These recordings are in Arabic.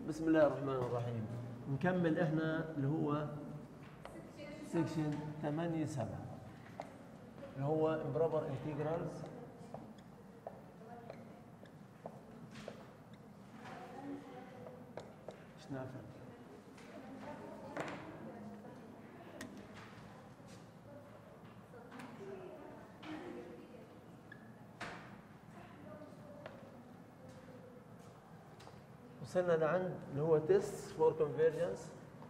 بسم الله الرحمن الرحيم. نكمل احنا اللي هو سيكشن 8-7 اللي هو improper integrals شنافع. وصلنا لعند اللي هو tests for convergence.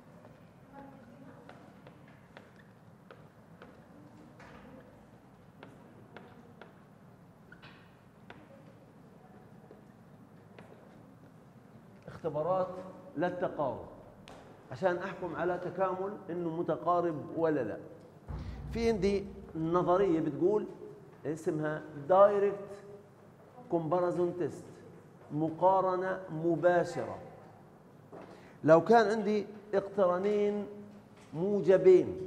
اختبارات للتقارب عشان احكم على تكامل انه متقارب ولا لا. في عندي نظريه بتقول اسمها دايركت كومباريزون تيست، مقارنه مباشره. لو كان عندي اقترانين موجبين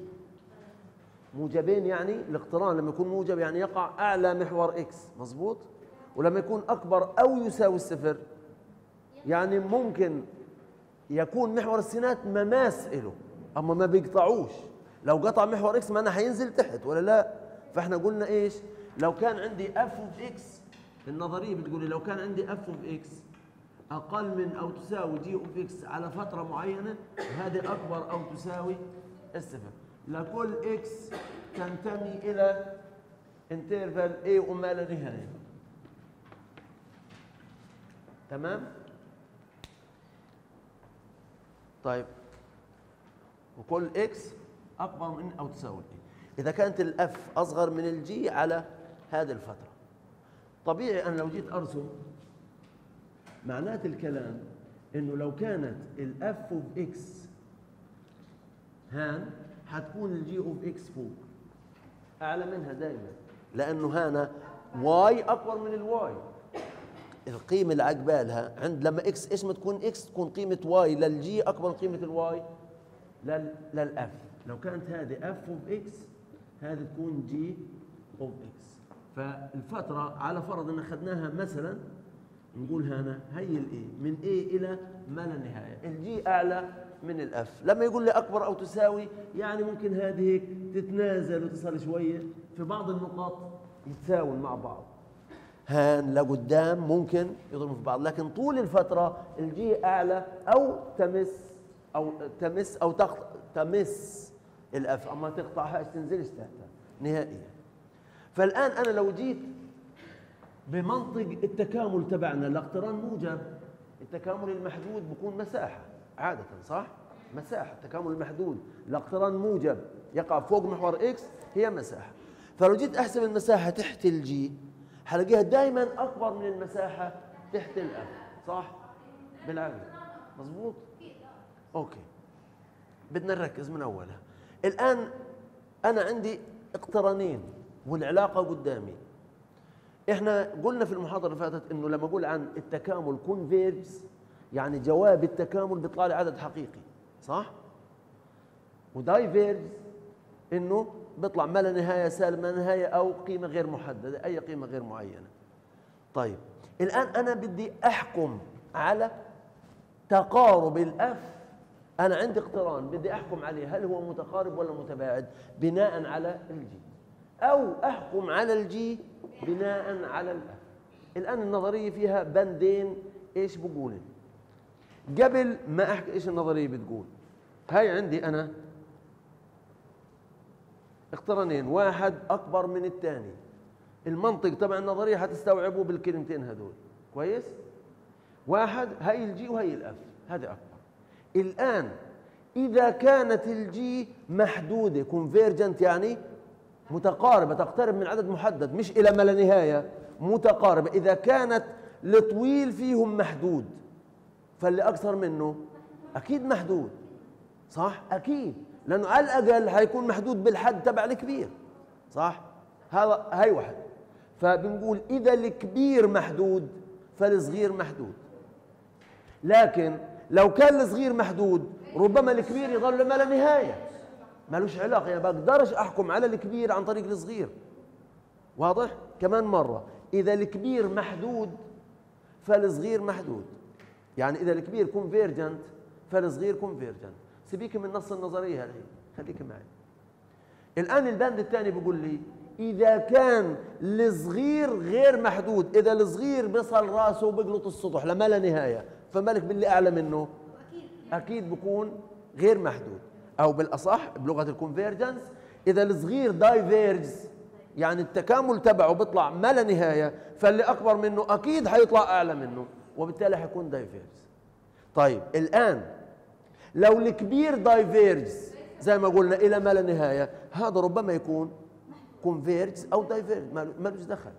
يعني الاقتران لما يكون موجب يعني يقع اعلى محور اكس، مظبوط؟ ولما يكون اكبر او يساوي الصفر يعني ممكن يكون محور السينات مماس له اما ما بيقطعوش. لو قطع محور اكس معناه هينزل تحت ولا لا؟ فاحنا قلنا ايش؟ لو كان عندي اف اوف اكس، النظريه بتقول لي لو كان عندي اف اوف اكس اقل من او تساوي جي اوف اكس على فتره معينه، هذه اكبر او تساوي الصفر لكل اكس تنتمي الى انترفال A وما لا نهايه. تمام؟ طيب وكل اكس اكبر من او تساوي الاي اذا كانت الاف اصغر من الجي على هذه الفتره. طبيعي انا لو جيت ارسم معنات الكلام انه لو كانت الاف اوف اكس هان حتكون الجي اوف اكس فوق اعلى منها دائما، لانه هنا واي اكبر من الواي. القيمه اللي عقبالها عند لما اكس ايش ما تكون اكس تكون قيمه واي للجي اكبر من قيمه الواي للاف. لو كانت هذه اف اوف اكس هذه تكون جي اوف اكس. فالفتره على فرض ان اخذناها مثلا نقول هنا هي الاي من اي الى ما لا نهايه، الجي اعلى من الاف. لما يقول لي اكبر او تساوي يعني ممكن هذه هيك تتنازل وتصل شويه في بعض النقاط يتساوون مع بعض، هان لقدام ممكن يضربوا في بعض، لكن طول الفتره الجي اعلى او تمس او تمس الاف، اما تقطعها تنزلش تحتها نهائيا. فالان انا لو جيت بمنطق التكامل تبعنا الاقتران موجب، التكامل المحدود بكون مساحه عاده، صح؟ مساحه التكامل المحدود الاقتران موجب يقع فوق محور اكس هي مساحه. فلو جيت احسب المساحه تحت الجي حلاقيها دائما اكبر من المساحه تحت الاف، صح؟ بالعقل مظبوط؟ اوكي بدنا نركز من اولها. الان انا عندي اقترانين والعلاقه قدامي. احنا قلنا في المحاضره اللي فاتت انه لما اقول عن التكامل كونفيرجز يعني جواب التكامل بيطلع لي عدد حقيقي، صح؟ ودايفيرجز انه بيطلع ما لا نهايه سالب ما لا نهايه او قيمه غير محدده، اي قيمه غير معينه. طيب الان انا بدي احكم على تقارب الاف. انا عندي اقتران بدي احكم عليه هل هو متقارب ولا متباعد بناء على الجي، او احكم على الجي بناء على الاف. الان النظريه فيها بندين. ايش بقول؟ قبل ما احكي ايش النظريه بتقول، هاي عندي انا اقترانين واحد اكبر من الثاني. المنطق تبع النظريه حتستوعبوه بالكلمتين هذول كويس. واحد هي الجي وهي الاف، هذه اكبر. الان اذا كانت الجي محدوده كونفيرجنت يعني متقاربه تقترب من عدد محدد مش الى ما لا نهايه، متقاربه. اذا كانت الطويل فيهم محدود فاللي اكثر منه اكيد محدود، صح؟ اكيد، لانه على الاقل حيكون محدود بالحد تبع الكبير، صح؟ هاي واحد. فبنقول اذا الكبير محدود فالصغير محدود. لكن لو كان الصغير محدود ربما الكبير يظل ما لا نهايه، مالوش علاقه. يعني بقدرش احكم على الكبير عن طريق الصغير. واضح؟ كمان مره، اذا الكبير محدود فالصغير محدود. يعني اذا الكبير كونفيرجنت فالصغير كونفيرجنت. سيبيك من نص النظريه هذه، خليك معي. الان البند الثاني بيقول لي اذا كان الصغير غير محدود، اذا الصغير بيصل راسه وبيقلط السطح لما لا نهايه، فمالك باللي اعلى منه؟ اكيد بكون غير محدود. او بالاصح بلغه الكونفيرجنس، اذا الصغير دايفيرجز يعني التكامل تبعه بيطلع ما لا نهايه، فاللي اكبر منه اكيد حيطلع اعلى منه، وبالتالي حيكون دايفيرجز. طيب الان لو الكبير دايفيرجز زي ما قلنا الى ما لا نهايه، هذا ربما يكون كونفيرجز او دايفيرج، مالوش دخل.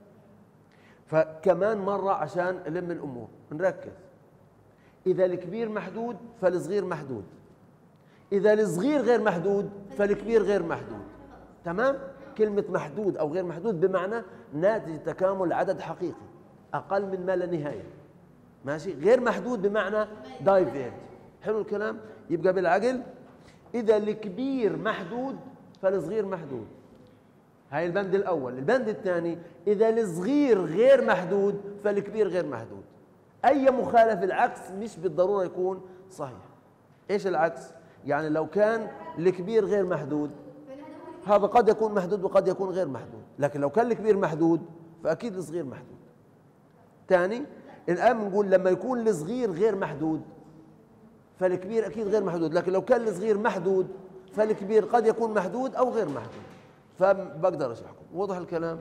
فكمان مره عشان نلم الامور نركز، اذا الكبير محدود فالصغير محدود، اذا الصغير غير محدود فالكبير غير محدود. تمام؟ كلمه محدود او غير محدود بمعنى ناتج تكامل عدد حقيقي اقل من ما لا نهايه. ماشي؟ غير محدود بمعنى دايفيرج. حلو الكلام؟ يبقى بالعقل اذا الكبير محدود فالصغير محدود. هاي البند الاول. البند الثاني اذا الصغير غير محدود فالكبير غير محدود. اي مخالف العكس مش بالضروره يكون صحيح. ايش العكس؟ يعني لو كان الكبير غير محدود هذا قد يكون محدود وقد يكون غير محدود، لكن لو كان الكبير محدود فاكيد الصغير محدود. ثاني الان بنقول لما يكون الصغير غير محدود فالكبير اكيد غير محدود، لكن لو كان الصغير محدود فالكبير قد يكون محدود او غير محدود. فبقدر اشرحكم. واضح الكلام؟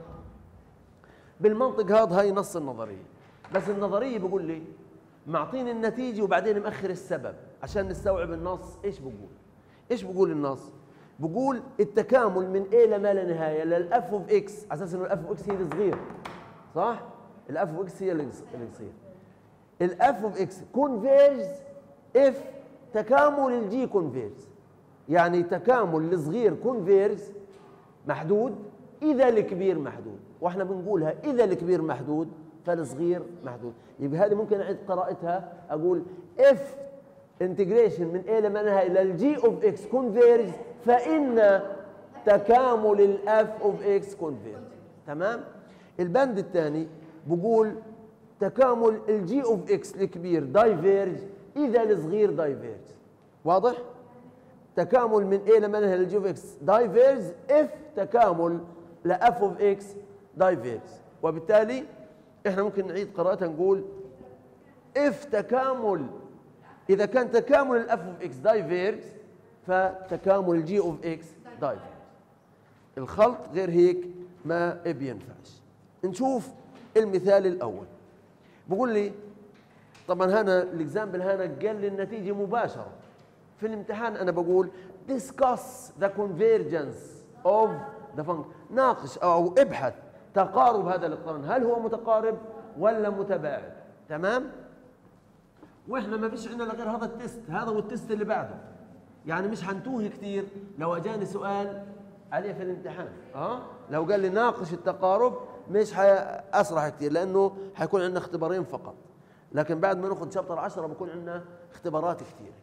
بالمنطق هذا هاي نص النظريه، بس النظريه بقول لي معطيني النتيجه وبعدين مأخر السبب عشان نستوعب النص. ايش بقول؟ ايش بقول النص؟ بقول التكامل من A لما لا نهايه للاف اوف اكس، على اساس انه الاف اوف اكس هي الصغير، صح؟ الاف اوف اكس هي اللي تصير. الاف اوف اكس كونفيرجز اف تكامل الجي كونفيرجز، يعني تكامل الصغير كونفيرجز محدود اذا الكبير محدود، واحنا بنقولها اذا الكبير محدود فالصغير محدود. يبقى هذه ممكن اعيد قراءتها، اقول اف انتجريشن من A لما نهايه الى الجي اوف اكس كونفيرج فان تكامل الاف اوف اكس كونفيرج. تمام؟ البند الثاني بقول تكامل الجي اوف اكس الكبير دايفيرج اذا الصغير دايفيرج. واضح؟ تكامل من A لما نهايه الجي اوف اكس دايفيرج اف تكامل لاف اوف اكس دايفيرج. وبالتالي احنا ممكن نعيد قراءتها نقول اف تكامل، اذا كان تكامل الاف اوف اكس دايفيرج فتكامل الجي اوف اكس دايفيرج. الخلط غير هيك ما بينفعش. نشوف المثال الاول. بقول لي طبعا هنا الاكزامبل هنا قال لي النتيجه مباشره. في الامتحان انا بقول discuss the convergence of the function، ناقش او ابحث تقارب هذا الاقتران، هل هو متقارب ولا متباعد؟ تمام؟ واحنا ما فيش عندنا غير هذا التست، هذا والتست اللي بعده، يعني مش حنتوه كثير لو اجاني سؤال عليه في الامتحان. لو قال لي ناقش التقارب مش اسرح كثير، لانه حيكون عندنا اختبارين فقط، لكن بعد ما ناخذ شابتر 10 بكون عندنا اختبارات كثيره.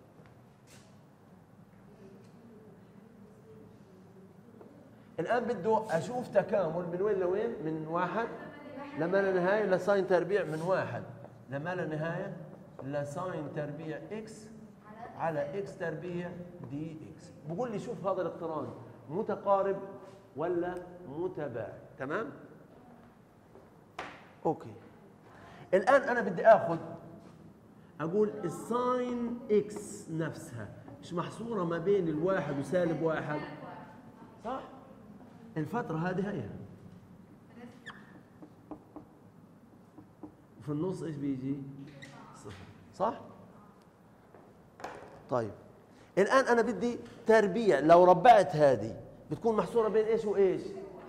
الآن بده أشوف تكامل من وين لوين؟ من واحد لما لا نهاية لساين تربيع من واحد لما لا نهاية لساين تربيع إكس على إكس تربيع دي إكس. بقول لي شوف هذا الاقتران متقارب ولا متباعد. تمام؟ أوكي. الآن أنا بدي آخذ أقول الساين إكس نفسها مش محصورة ما بين الواحد وسالب واحد، صح؟ الفترة هذه هي في النص ايش بيجي؟ صفر، صح؟ طيب الآن أنا بدي تربيع، لو ربعت هذه بتكون محصورة بين ايش وايش؟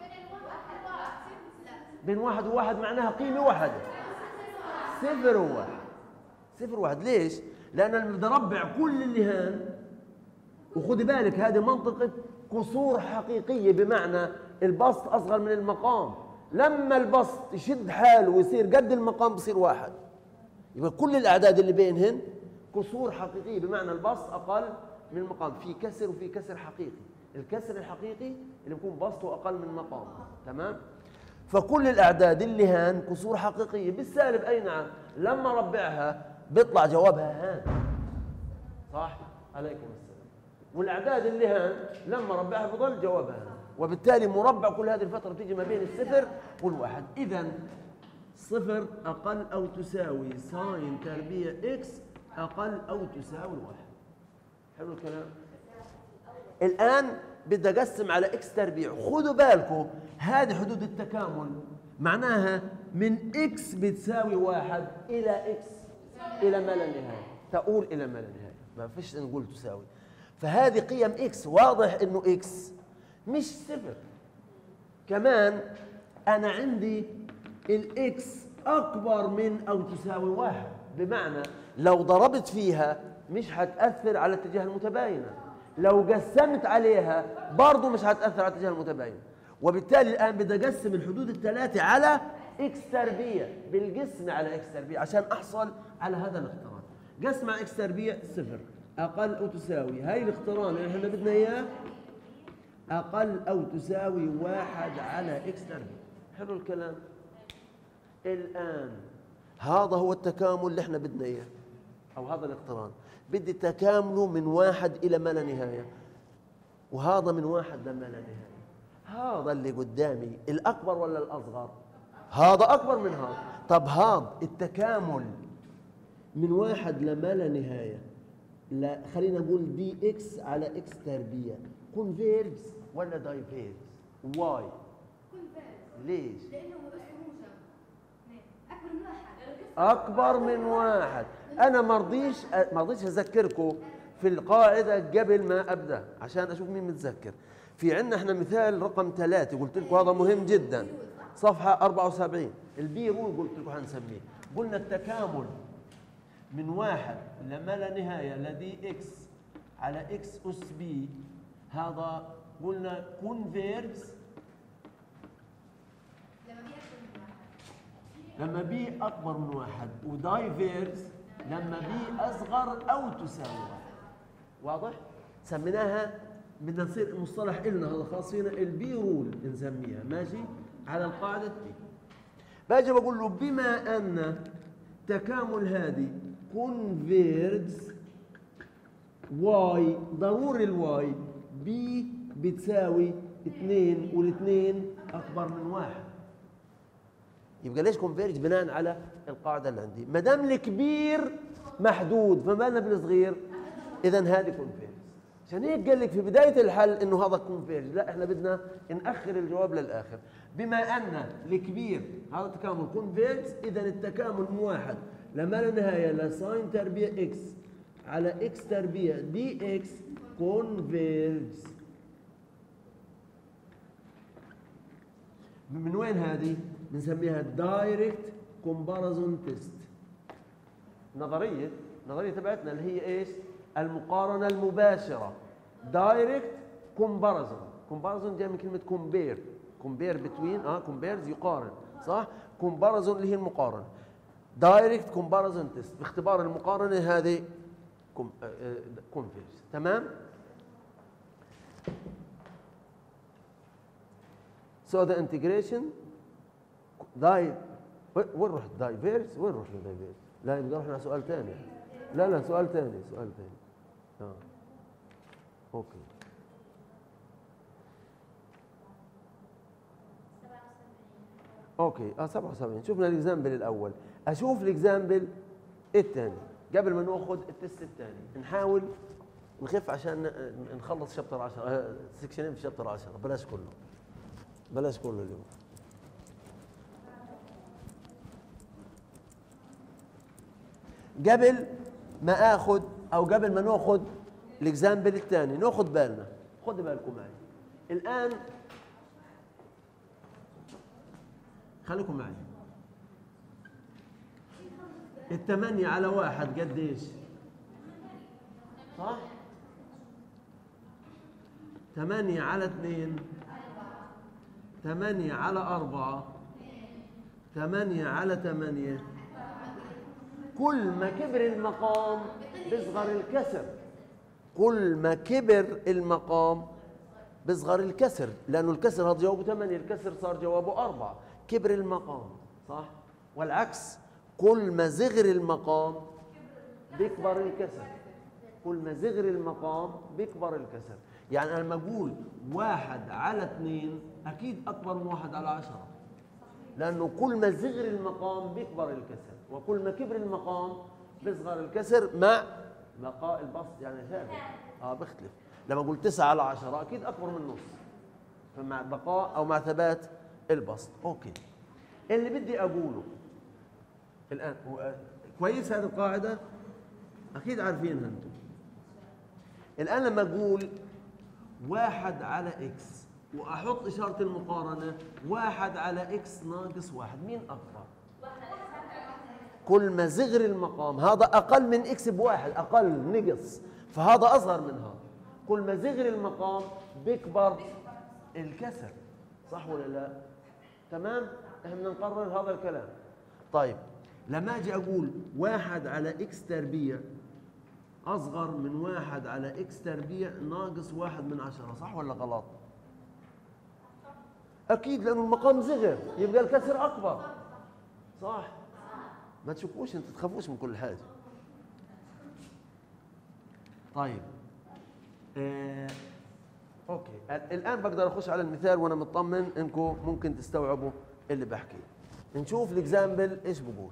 بين واحد وواحد، معناها قيمة واحدة. صفر وواحد. صفر وواحد. ليش؟ لأن أنا بدي أربع كل اللي هان، وخذي بالك هذه منطقة قصور حقيقية، بمعنى البسط أصغر من المقام. لما البسط يشد حاله ويصير قد المقام بصير واحد، يبقى كل الأعداد اللي بينهن قصور حقيقية، بمعنى البسط أقل من المقام. في كسر وفي كسر حقيقي. الكسر الحقيقي اللي بيكون بسطه أقل من مقام. تمام؟ فكل الأعداد اللي هان قصور حقيقية بالسالب. أي نعم، لما ربعها بيطلع جوابها هان. صح؟ عليكم السلام. والاعداد اللي هان لما ربعها بضل جوابها هان، وبالتالي مربع كل هذه الفتره بتيجي ما بين الصفر والواحد. اذا صفر اقل او تساوي ساين تربيع اكس اقل او تساوي الواحد. حلو الكلام. الان بدي اقسم على اكس تربيع. خذوا بالكم هذه حدود التكامل، معناها من اكس بتساوي واحد الى اكس الى ما لا نهايه، تقول الى ما لا نهايه، ما فيش نقول تساوي. فهذه قيم اكس، واضح انه اكس مش صفر. كمان انا عندي الاكس اكبر من او تساوي واحد، بمعنى لو ضربت فيها مش هتاثر على الاتجاه المتباينه، لو قسمت عليها برضه مش هتاثر على الاتجاه المتباين. وبالتالي الان بدي اقسم الحدود الثلاثه على اكس تربيع، بالقسم على اكس تربيع عشان احصل على هذا الاقتران. قسم على اكس تربيع صفر اقل او تساوي، هاي الاقتران اللي احنا بدنا اياه اقل او تساوي واحد على اكس تربيع. حلو الكلام. الان هذا هو التكامل اللي احنا بدنا اياه، او هذا الاقتران بدي تكامله من واحد الى ما لا نهايه، وهذا من واحد لما لا نهايه. هذا اللي قدامي الاكبر ولا الاصغر؟ هذا اكبر من هذا. طب هذا التكامل من واحد لما لا نهايه، لا خلينا نقول دي اكس على اكس تربيع، كونفيرج ولا دايفيرج؟ واي؟ ليش؟ لانه اكبر من واحد. اكبر من واحد. انا ما رضيتش اذكركم في القاعده قبل ما ابدا عشان اشوف مين متذكر. في عندنا احنا مثال رقم 3 قلت لكم هذا مهم جدا، صفحه 74 البي رول قلت لكم حنسميه. قلنا التكامل من واحد لما لا نهايه لدي اكس على اكس اس بي، هذا قلنا كونفيرجز لما بي اكبر من واحد، ودايفيرز لما بي اصغر او تساوي واحد. واضح؟ سميناها، بدنا نصير مصطلح إلنا هذا خاص فينا، البي رول نسميها، ماشي؟ على القاعدة دي. باجي بقول له بما ان تكامل هذه كونفيرجز واي، ضروري الواي بي بتساوي 2 والاثنين اكبر من واحد. يبقى ليش كونفيرج؟ بناء على القاعده اللي عندي، ما دام الكبير محدود فما لنا بالصغير، اذا هذه كونفيرج. عشان هيك قال لك في بدايه الحل انه هذا كونفيرج، لا احنا بدنا ناخر الجواب للاخر. بما ان الكبير هذا تكامل كونفيرج، اذا التكامل من واحد لما لا نهايه لساين تربيع اكس على اكس تربيع دي اكس كونفيرج. من وين هذه؟ بنسميها دايركت كومباريزون تيست. نظريه تبعتنا اللي هي ايش؟ المقارنه المباشره. دايركت كومباريزون، كومباريزون جاي من كلمه كومبير، كومبير بتوين، كومبيرز يقارن، صح؟ كومباريزون اللي هي المقارنه. دايركت كومباريزون تيست، باختبار المقارنه هذه كونفيرج. تمام؟ So the integration وين رحت؟ دايفيرس؟ وين رحنا دايفيرس؟ لا يبقى رحنا سؤال ثاني. لا سؤال ثاني. اوكي. اوكي 77. شفنا الاكزامبل الاول، اشوف الاكزامبل الثاني قبل ما ناخذ التست الثاني. نحاول نخف عشان نخلص شابتر 10 سكشنين في شابتر 10. بلاش كله اليوم. قبل ما اخذ او قبل ما ناخذ الاكزامبل الثاني ناخذ بالنا، خدوا بالكم معي الان، خليكم معي. 8 على 1 قد ايش؟ صح؟ 8 على 2 8 على 4 8 على 8. كل ما كبر المقام بيصغر الكسر، كل ما كبر المقام بيصغر الكسر، لأنه الكسر هذا جوابه 8، الكسر صار جوابه 4، كبر المقام، صح؟ والعكس كل ما صغر المقام بيكبر الكسر. كل ما صغر المقام بيكبر الكسر. يعني أنا لما أقول 1 على 2 أكيد أكبر من 1 على 10، لأنه كل ما صغر المقام بيكبر الكسر، وكل ما كبر المقام بيصغر الكسر مع بقاء البسط، يعني ثابت. بيختلف. لما أقول 9 على 10 أكيد أكبر من نص، فمع بقاء أو مع ثبات البسط. أوكي، اللي بدي أقوله الآن كويس. هذه القاعدة أكيد عارفينها أنتم. الآن لما أقول 1 على إكس وأحط إشارة المقارنة 1 على إكس ناقص 1، مين أكبر؟ كل ما صغر المقام، هذا أقل من إكس بواحد، أقل نقص، فهذا أصغر من هذا. كل ما صغر المقام بيكبر الكسر، صح ولا لا؟ تمام؟ احنا نقرر هذا الكلام. طيب لما أجي أقول 1 على إكس تربيع أصغر من 1 على إكس تربيع ناقص 1 من 10، صح ولا غلط؟ أكيد، لأنه المقام صغر يبقى الكسر أكبر، صح؟ ما تشكوش، أنت تخافوش من كل حاجة. طيب أوكي، الآن بقدر أخش على المثال وأنا مطمن إنكم ممكن تستوعبوا اللي بحكيه. نشوف الإكزامبل إيش بقول.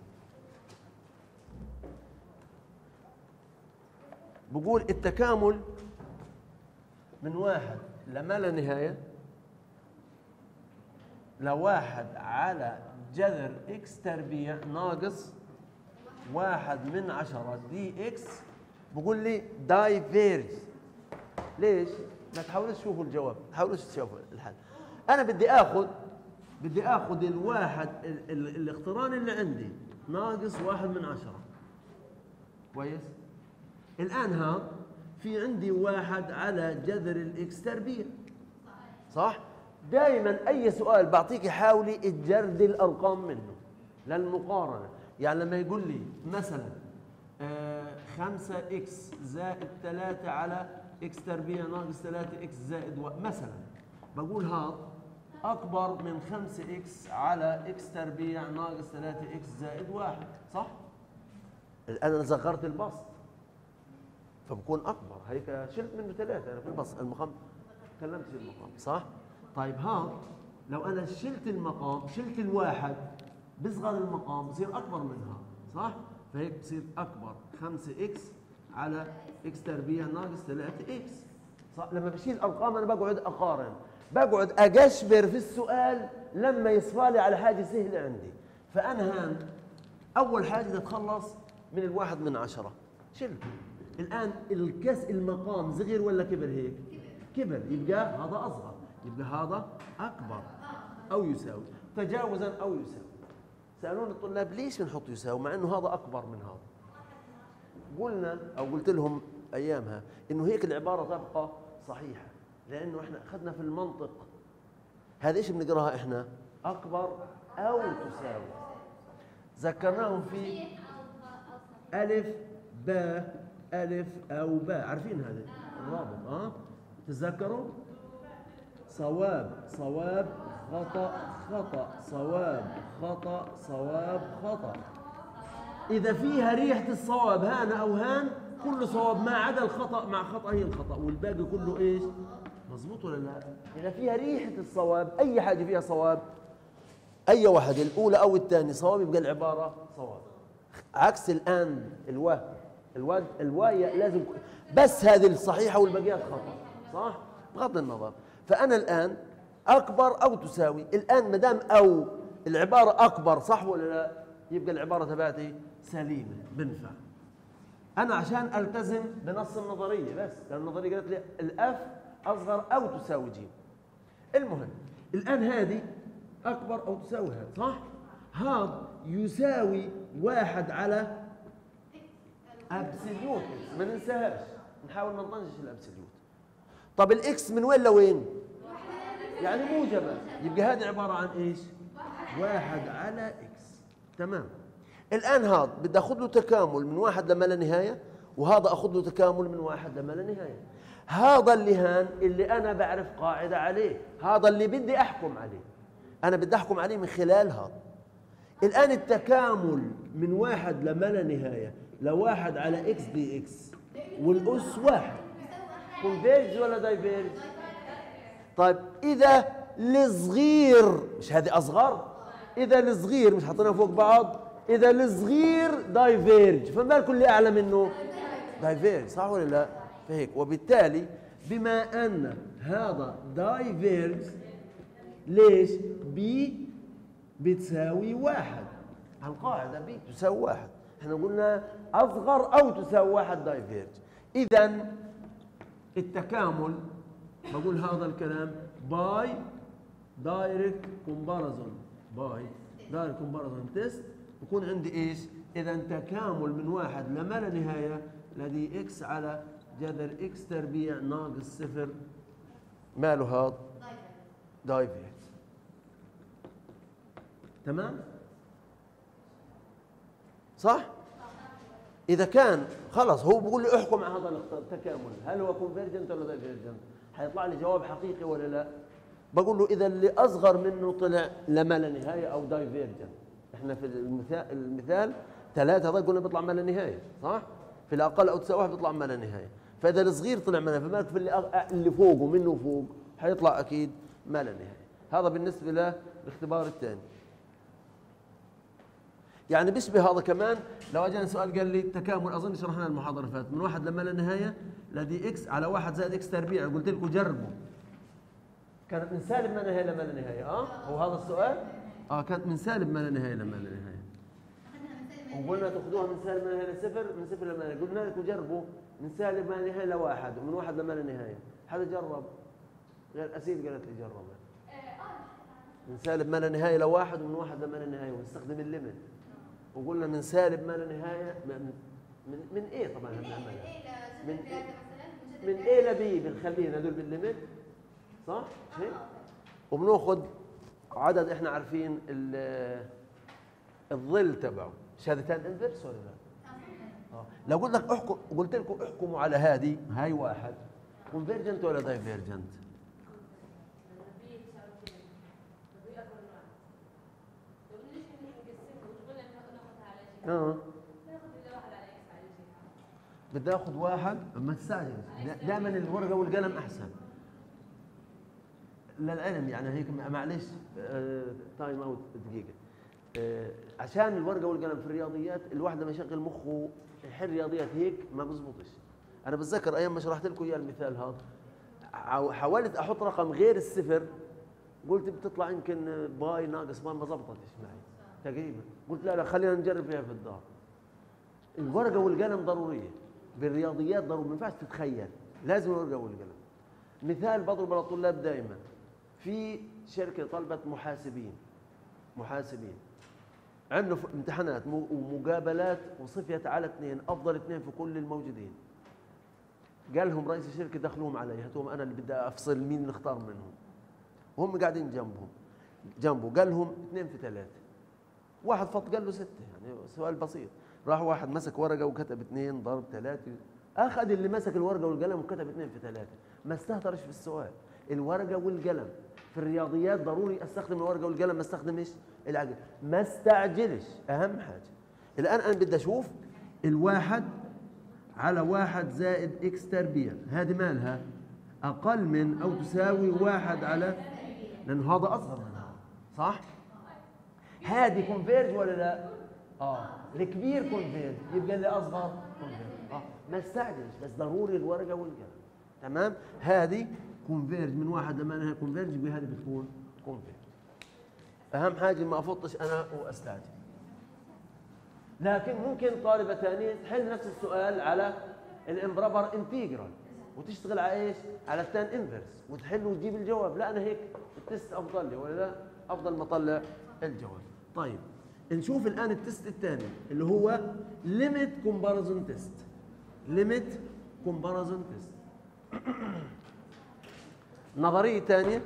بقول التكامل من 1 لما لا نهاية ل1 على جذر إكس تربيع ناقص 1 من 10 دي إكس. بقول لي دايفيرج. ليش؟ ما تحاولوش تشوفوا الجواب، تحاولوش تشوفوا الحل. أنا بدي آخذ الواحد الاقتران اللي عندي ناقص 1 من 10. كويس؟ الآن ها في عندي 1 على جذر الإكس تربيع، صح؟ دائما أي سؤال بعطيك حاولي تجردي الأرقام منه للمقارنة. يعني لما يقول لي مثلا 5 إكس زائد 3 على إكس تربيع ناقص 3 إكس زائد مثلا، بقول هذا أكبر من 5 إكس على إكس تربيع ناقص 3 إكس زائد 1، صح؟ الآن أنا صغرت البسط فبكون أكبر، هيك شلت منه 3 أنا في البسط. المقام تكلمت في المقام، صح؟ طيب ها لو أنا شلت المقام، شلت الواحد، بصغر المقام بصير أكبر منها، صح؟ فهيك بصير أكبر 5 إكس على إكس تربيع ناقص 3 إكس، صح؟ لما بشيل أرقام أنا بقعد أقارن، بقعد أقشبر في السؤال لما يصفالي على حاجة سهلة عندي. فأنا هان أول حاجة تتخلص من 1 من 10، شلته. الآن المقام صغير ولا كبر؟ هيك كبر، يبقى هذا أصغر، يبقى هذا أكبر أو يساوي، تجاوزا أو يساوي. سألون الطلاب ليش بنحط يساوي مع إنه هذا أكبر من هذا؟ قلنا أو قلت لهم أيامها إنه هيك العبارة تبقى صحيحة، لأنه إحنا أخذنا في المنطق هذا إيش بنقراها إحنا؟ أكبر أو تساوي. ذكرناهم في ألف باء، ألف أو باء، عارفين هذا الرابط؟ تتذكروا؟ صواب صواب خطأ خطأ صواب خطأ صواب خطأ. إذا فيها ريحة الصواب هان أو هان كله صواب، ما عدا الخطأ مع خطأ هي الخطأ، والباقي كله إيش؟ مظبوط ولا لا؟ إذا فيها ريحة الصواب، أي حاجة فيها صواب، أي واحد الأولى أو الثانية صواب، يبقى العبارة صواب. عكس الآن الواي لازم بس هذه الصحيحة والباقيات خطأ، صح؟ بغض النظر. فأنا الآن أكبر أو تساوي، الآن ما دام أو العبارة أكبر، صح ولا لا؟ يبقى العبارة تبعتي سليمة، بنفع. أنا عشان ألتزم بنص النظرية بس، لأن النظرية قالت لي الأف أصغر أو تساوي جيم. المهم الآن هذه أكبر أو تساوي هذا، صح؟ هذا يساوي 1 على أبسليوت، ما ننساهاش، نحاول ما نطنجش الأبسليوت. طب الإكس من وين لوين؟ يعني موجبة، يبقى هذه عبارة عن إيش؟ 1 على إكس. تمام. الآن هذا بدي أخذ له تكامل من 1 لما لا نهاية، وهذا أخذ له تكامل من 1 لما لا نهاية. هذا اللي هان اللي أنا بعرف قاعدة عليه، هذا اللي بدي أحكم عليه. أنا بدي أحكم عليه من خلال هذا. الآن التكامل من واحد لما لا نهاية لواحد على إكس دي إكس والأس واحد، كونفيرج ولا دايفيرج؟ طيب إذا الصغير، مش هذه أصغر؟ إذا الصغير مش حاطينها فوق بعض، إذا الصغير دايفيرج فما بالكم اللي أعلى منه؟ دايفيرج، صح ولا لا؟ فهيك وبالتالي بما أن هذا دايفيرج، ليش؟ بي بتساوي واحد، القاعدة بي تساوي واحد، احنا قلنا أصغر أو تساوي واحد دايفيرج. إذا التكامل بقول هذا الكلام باي دايركت كومباريزون، باي دايركت كومباريزون تيست، بكون عندي ايش؟ إذا تكامل من واحد لما لا نهاية لدي إكس على جذر إكس تربيع ناقص صفر، ماله هذا؟ دايفيرج. تمام؟ صح؟ إذا كان خلص هو بيقول لي احكم على هذا التكامل، هل هو كونفيرجنت ولا دايفيرجنت؟ حيطلع لي جواب حقيقي ولا لا؟ بقول له إذا اللي أصغر منه طلع لما لا نهاية أو دايفيرجنت. إحنا في المثال ثلاثة هذا قلنا بيطلع ما لا نهاية، صح؟ في الأقل أو تساوي واحد بيطلع ما لا نهاية، فإذا الصغير طلع ما لا نهاية، فما بالك في اللي فوقه منه فوق حيطلع أكيد ما لا نهاية. هذا بالنسبة للاختبار الثاني. يعني بيشبه هذا كمان لو اجاني سؤال قال لي التكامل، اظن شرحنا المحاضره اللي فاتت، من واحد لما لا نهايه لدي اكس على واحد زائد اكس تربيع، قلت لكم جربوا كانت من سالب ما لا نهايه لما لا نهايه. هو هذا السؤال كانت من سالب ما لا نهايه لما لا نهايه، وقلنا تاخذوها من سالب ما لا نهايه لصفر، من صفر لما لا نهايه، قلنا لكم جربوا من سالب ما لا نهايه لواحد ومن واحد لما لا نهايه. هذا جرب غير اسيل قالت لي جربها من سالب ما لا نهايه لواحد ومن واحد لما لا نهايه، ونستخدم الليمت، وقلنا من سالب ما لا نهايه من ايه طبعا هنعملها من ايه لبي، بنخلينا هذول بالليمت، صح هيك، وبناخذ عدد احنا عارفين الظل تبعه، شهادتين انفرس ولا لا؟ لو قلت لك احكم، قلت لكم احكموا على هذه، هاي واحد كونفيرجنت ولا دايفيرجنت؟ بدي اخذ واحد، ما تستعجل، دائما الورقه والقلم احسن للعلم، يعني هيك معلش تايم اوت دقيقه، عشان الورقه والقلم في الرياضيات الواحد لما يشغل مخه يحل رياضيات هيك ما بزبطش. انا بتذكر ايام ما شرحت لكم اياه المثال هذا، حاولت احط رقم غير الصفر، قلت بتطلع يمكن باي ناقص باي، ما زبطتش معي تقريبا، قلت لا خلينا نجرب فيها في الدار. الورقه والقلم ضروريه بالرياضيات، ضروري ما ينفعش تتخيل، لازم الورقه والقلم. مثال بضرب للطلاب دائما، في شركه طلبت محاسبين عملوا امتحانات ومقابلات وصفيت على اثنين، افضل اثنين في كل الموجودين. قال لهم رئيس الشركه دخلوهم علي، هاتوهم انا اللي بدي افصل مين نختار منهم، وهم قاعدين جنبه، قال لهم 2 في 3، واحد فط قال له 6، يعني سؤال بسيط. راح واحد مسك ورقه وكتب 2 ضرب 3، اخذ اللي مسك الورقه والقلم وكتب 2 في 3، ما استهترش في السؤال. الورقه والقلم في الرياضيات ضروري استخدم الورقه والقلم، ما استخدمش العقل، ما استعجلش، اهم حاجه. الان انا بدي اشوف الواحد على واحد زائد اكس تربيع، هذه مالها اقل من او تساوي واحد على، لانه هذا اصغر من هذا، صح؟ هذه كونفيرج ولا لا؟ الكبير كونفيرج، يبقى اللي اصغر كونفيرج. ما استعجلش، بس ضروري الورقه والقلم. تمام؟ هذه كونفيرج من واحد لما انها كونفيرج، يبقى هذه بتكون كونفيرج. اهم حاجه ما افطش انا واستعجل. لكن ممكن طالبه ثانيه تحل نفس السؤال على الامبرابر انتجرال وتشتغل على ايش؟ على التان انفرس وتحل وتجيب الجواب. لا انا هيك التست افضل لي ولا لا؟ افضل ما اطلع الجواب. طيب نشوف الان التست الثاني اللي هو ليميت كومباريزون تيست. ليميت كومباريزون تيست. نظريه ثانيه،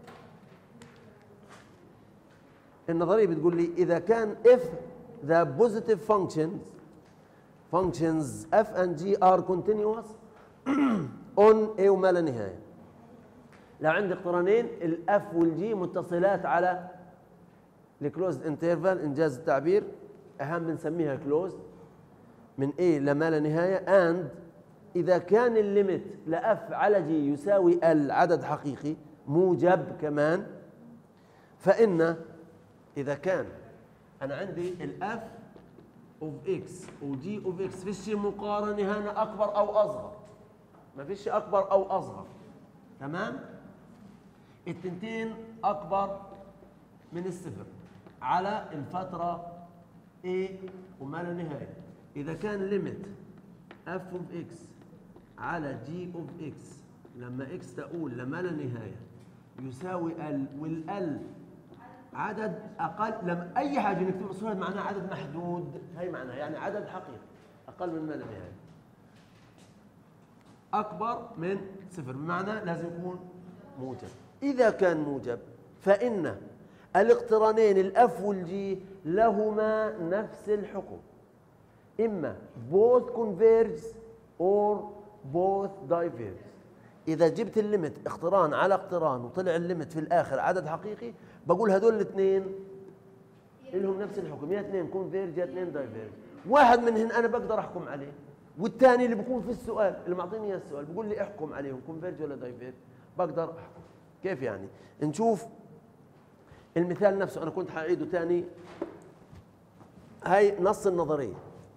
النظريه بتقول لي اذا كان if the positive functions f and g are continuous on a وما لا نهايه. لو عندي اقترانين الاف والجي متصلات على الكلوزد انترفال انجاز التعبير اهم بنسميها كلوزد من A لما لا نهايه. and اذا كان الليمت لاف على جي يساوي ال عدد حقيقي موجب كمان، فإن إذا كان أنا عندي الاف اوف اكس وجي اوف اكس فيش مقارنة هنا أكبر أو أصغر، ما فيش أكبر أو أصغر، تمام؟ التنتين أكبر من الصفر على الفترة A وما لا نهاية. إذا كان ليميت اف اوف اكس على جي اوف اكس لما اكس تقول لما لا نهاية يساوي ال، والال عدد اقل، لما اي حاجه نكتب صوره معناها عدد محدود، هي معناها يعني عدد حقيقي اقل من ما لا نهايه اكبر من صفر، بمعنى لازم يكون موجب. اذا كان موجب فان الاقترانين الاف والجي لهما نفس الحكم، اما both converge or both diverge. إذا جبت الليمت اقتران على اقتران وطلع الليمت في الآخر عدد حقيقي، بقول هدول الاثنين لهم نفس الحكم، يا اثنين كونفيرج يا اثنين دايفيرج. واحد منهن أنا بقدر أحكم عليه، والثاني اللي بيكون في السؤال اللي معطيني إياه السؤال بقول لي احكم عليهم كونفيرج ولا دايفيرج، بقدر أحكم. كيف يعني؟ نشوف المثال نفسه، أنا كنت حأعيده ثاني. هاي نص النظرية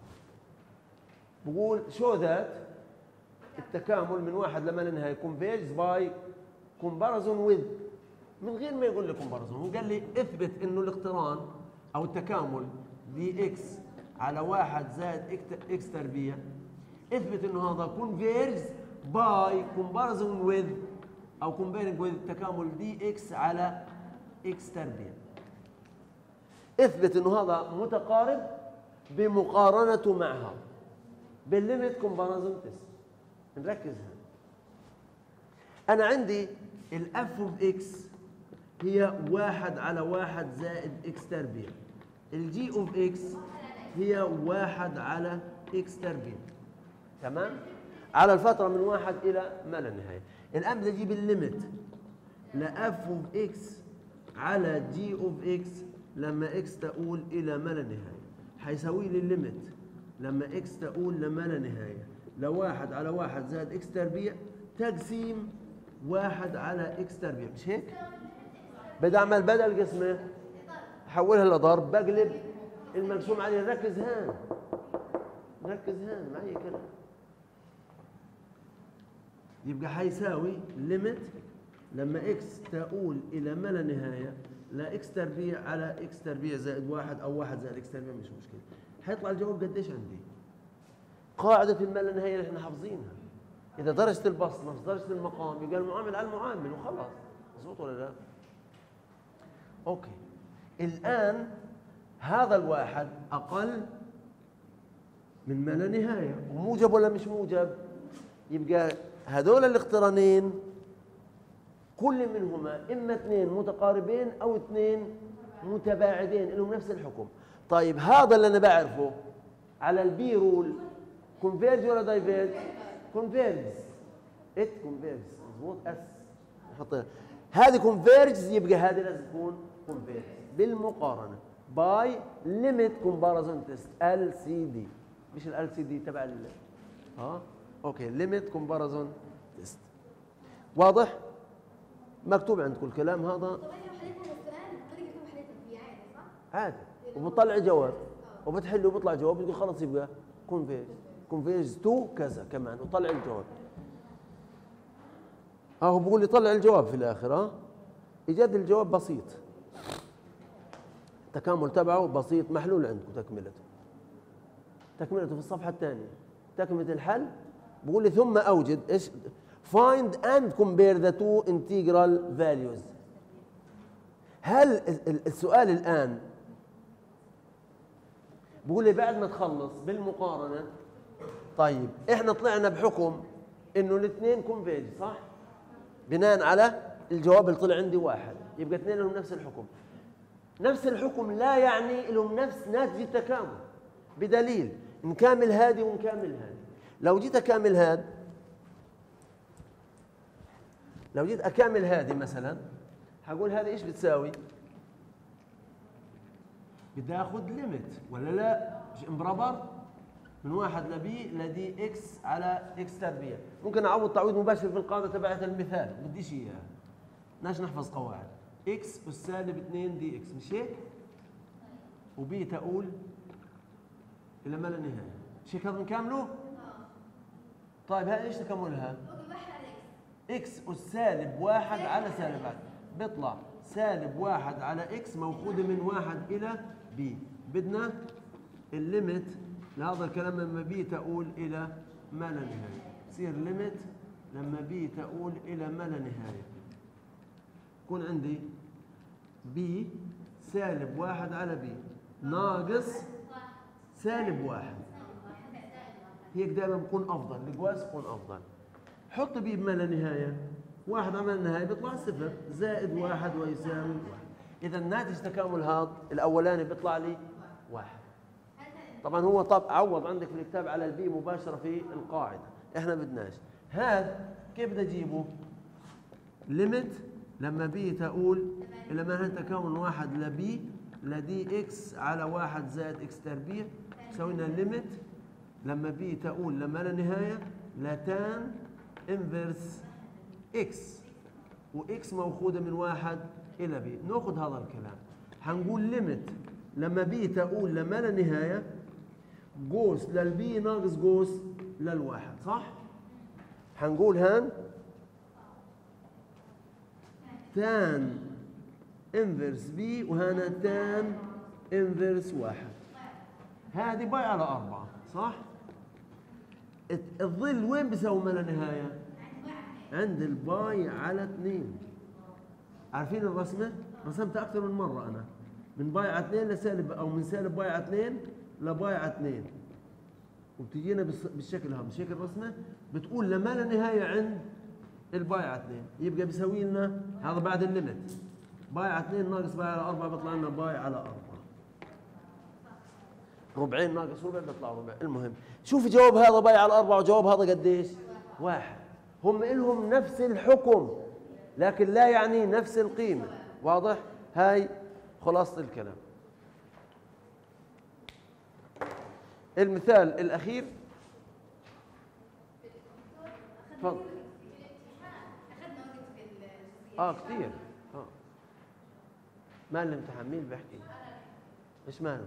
بقول شو ذات التكامل من واحد لما لا نهايه converges by comparison with، من غير ما يقول لي comparison، هو قال لي اثبت انه الاقتران او التكامل دي اكس على واحد زائد اكس تربيع، اثبت انه هذا converges by comparison with او comparing with تكامل دي اكس على اكس تربيع. اثبت انه هذا متقارب بمقارنته معها بالليميت كومباريزون تيست. نركز هنا. أنا عندي الأف أوف إكس هي واحد على واحد زائد إكس تربيع، الجي أوف إكس هي واحد على إكس تربيع، تمام؟ على الفترة من واحد إلى ما لا نهاية. الآن بدي أجيب الليمت لأف أوف إكس على جي أوف إكس لما إكس تؤول إلى ما لا نهاية، حيساوي لي الليمت لما إكس تؤول لما لا نهاية لواحد على واحد زائد اكس تربيع تقسيم واحد على اكس تربيع، مش هيك؟ بدي اعمل بدل قسمه احولها لضرب، بقلب المقسوم عليه. ركز هان، ركز هان معي كلام. يبقى حيساوي ليميت لما اكس تؤول الى ما لا نهايه لا اكس تربيع على اكس تربيع زائد واحد او واحد زائد اكس تربيع، مش مشكله. حيطلع الجواب قديش عندي؟ قاعدة الما لا نهاية اللي احنا حافظينها، إذا درجة البسط نفس درجة المقام يبقى المعامل على المعامل وخلص. مظبوط ولا لا؟ أوكي. الآن هذا الواحد أقل من ما لا نهاية، وموجب ولا مش موجب؟ يبقى هذول الاقترانين كل منهما إما اثنين متقاربين أو اثنين متباعدين لهم نفس الحكم. طيب هذا اللي أنا بعرفه على البي رول، كونفيرج ولا دايفيرج؟ كونفيرج. ات كونفيرج، مضبوط. اس نحط هذه كونفيرج، يبقى هذه لازم تكون كونفيرج بالمقارنه باي ليميت كومباريزون تيست ال سي دي، مش ال سي دي تبع اوكي، ليميت كومباريزون تيست. واضح؟ مكتوب عندكم الكلام هذا عادي، وبتطلع جواب وبتحل وبيطلع جواب، بتقول خلص يبقى كونفيرج، كونفيرج تو كذا كمان، وطلع الجواب. هو بقول لي طلع الجواب في الاخر. ايجاد الجواب بسيط، التكامل تبعه بسيط، محلول عندكم. تكملته في الصفحه الثانيه، تكمله الحل. بقول لي ثم اوجد ايش؟ find and compare the two integral values. هل السؤال الان بقول لي بعد ما تخلص بالمقارنه، طيب احنا طلعنا بحكم انه الاثنين كونفيرج، صح؟ بناء على الجواب اللي طلع عندي واحد، يبقى اثنين لهم نفس الحكم. نفس الحكم لا يعني لهم نفس ناتج التكامل، بدليل نكامل هذه ونكامل هذه. لو جيت اكامل هذا، لو جيت اكامل هذه مثلا، هقول هذه ايش بتساوي؟ بدي اخذ ليميت ولا لا؟ مش امبرابر من 1 لبي لدي اكس على اكس تربيع. ممكن اعوض تعويض مباشر في القاعده تبعت المثال، بديش اياها. بدناش نحفظ قواعد. اكس اس سالب 2 دي اكس، مش هيك؟ وبي تؤول الى ما لا نهايه. مش هيك هذا بنكمله؟ طيب هاي ايش تكملها؟ اكس اس سالب 1 على سالب 1 بيطلع سالب 1 على اكس موخوذه من 1 الى بي. بدنا الليمت لهذا الكلام لما بي تؤول الى ما لا نهايه. يصير ليمت لما بي تؤول الى ما لا نهايه. يكون عندي بي سالب 1 على بي ناقص سالب 1. هيك دائما بكون افضل، القواس بكون افضل. حط بي بما لا نهايه، 1 على ما لا نهايه بيطلع 0 زائد 1 ويساوي 1. اذا ناتج تكامل هذا الاولاني بيطلع لي 1. طبعا هو عوض عندك في الكتاب على البي مباشره في القاعده، احنا بدناش. هذا كيف بدي اجيبه؟ ليميت لما بي تؤول الى ما تكامل 1 لبي لدي اكس على 1 زائد اكس تربيع يساوي لنا ليميت لما بي تؤول لما لا نهايه لتان انفرس اكس، واكس موخوذه من 1 الى بي. ناخذ هذا الكلام حنقول ليميت لما بي تؤول لما لا نهايه قوس للبي ناقص قوس للواحد، صح؟ حنقول هان تان انفرس بي وهنا تان انفرس 1. هذه باي على 4، صح؟ الظل وين بيساوي ما لا نهايه؟ عند الباي على 2. عارفين الرسمه؟ رسمتها اكثر من مره انا، من باي على 2 لسالب، او من سالب باي على 2 لباي على 2، وبتجينا بالشكل هذا. شكل الرسمه بتقول لما لا نهايه عند الباي على 2، يبقى بيساوي لنا هذا بعد الليمت باي على 2 ناقص باي على 4 بيطلع لنا باي على 4. ربعين ناقص ربع بيطلع ربع. المهم شوف جواب هذا باي على 4 وجواب هذا قديش؟ 1. هم إلهم نفس الحكم لكن لا يعني نفس القيمة. واضح؟ هاي خلاصة الكلام. المثال الأخير تفضل. كثير. ما الامتحان مين بيحكي؟ ايش ماله؟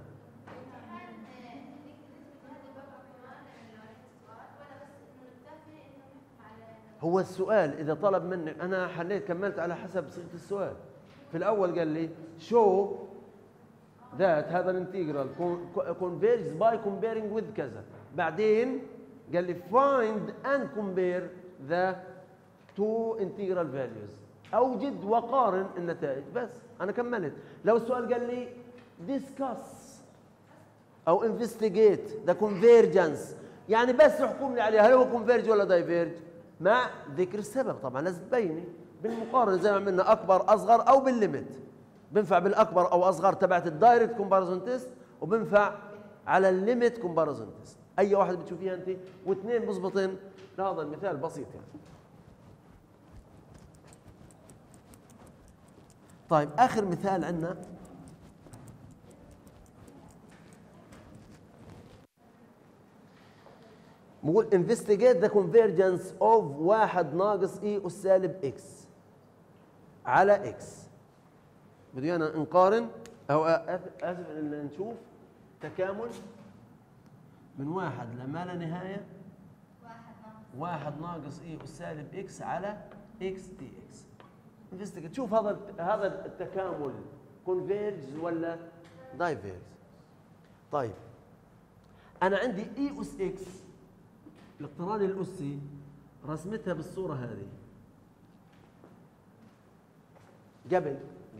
هو السؤال إذا طلب منك، أنا حليت كملت على حسب صيغة السؤال. في الأول قال لي شو ذات هذا الانتجرال converges by comparing with كذا، بعدين قال لي find and compare the two integral values، أوجد وقارن النتائج. بس أنا كملت. لو السؤال قال لي discuss أو investigate the convergence، يعني بس احكم لي عليها هل هو converge ولا diverge مع ذكر السبب. طبعا لازم تبيني بالمقارنه زي ما عملنا اكبر اصغر او بالليمت. بنفع بالاكبر او اصغر تبعت الدايركت كومباريزون تيست، وبنفع على الليمت كومباريزون تيست. اي واحد بتشوفيها انت واثنين مضبطين لهذا المثال بسيط يعني. طيب اخر مثال عندنا بقول investigate the convergence of 1 ناقص e أس سالب x على x. بدينا نقارن أو آسف نشوف تكامل من 1 لما لا نهاية 1 ناقص e أس سالب x على x dx. investigate شوف هذا التكامل converge ولا diverge. طيب أنا عندي e أس x الاقتران الأسي رسمتها بالصورة هذه. قبل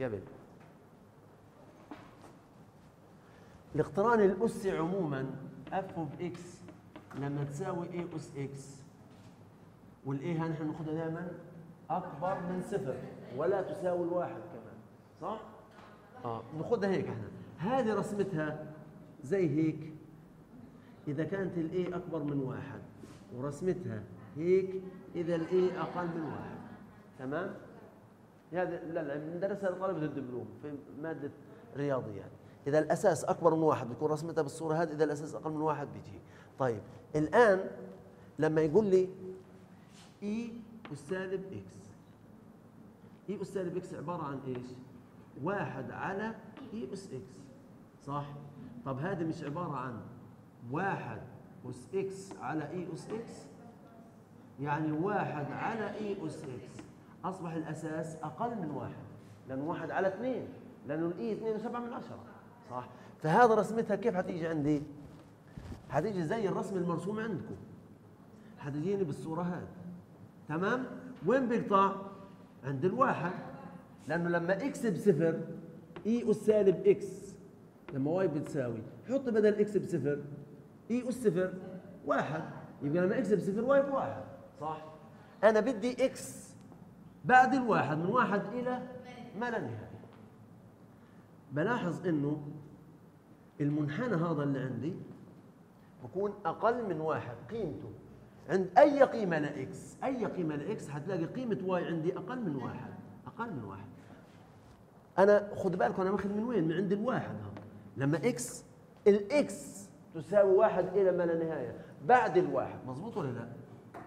الاقتران الأسي عموما f of x لما تساوي a أس x، والa نحن ناخذها دائما أكبر من 0 ولا تساوي 1 كمان، صح؟ ناخذها هيك احنا. هذه رسمتها زي هيك إذا كانت الa أكبر من 1، ورسمتها هيك إذا الA أقل من 1. تمام؟ هذا لا بندرسها لطلبة الدبلوم في مادة رياضيات. إذا الأساس أكبر من واحد بتكون رسمتها بالصورة هذه، إذا الأساس أقل من واحد بيجي. طيب الآن لما يقول لي إي والسالب إكس، إي والسالب إكس عبارة عن إيش؟ واحد على إي أس إكس، صح؟ طب هذه مش عبارة عن واحد أس إكس على إي أس إكس؟ يعني واحد على إي أس إكس، أصبح الأساس أقل من واحد، لأنه واحد على اثنين، لأنه الإي 2.7، صح؟ فهذا رسمتها كيف حتيجي عندي؟ حتيجي زي الرسم المرسوم عندكم، حتجيني بالصورة هذه، تمام؟ وين بيقطع؟ عند الواحد، لأنه لما إكس بصفر إي أس سالب إكس، لما واي بتساوي حط بدل إكس بصفر إي أس صفر واحد، يبقى لما إكس بصفر واي بواحد، صح؟ أنا بدي إكس بعد الواحد من واحد إلى ما لا نهاية. بلاحظ إنه المنحنى هذا اللي عندي بكون أقل من واحد، قيمته عند أي قيمة لإكس، أي قيمة لإكس حتلاقي قيمة واي عندي أقل من واحد، أقل من واحد. أنا خد بالكم أنا ماخذ من وين؟ من عند الواحد هذا، لما إكس الإكس تساوي واحد إلى ما لا نهاية بعد الواحد، مظبوط ولا لا؟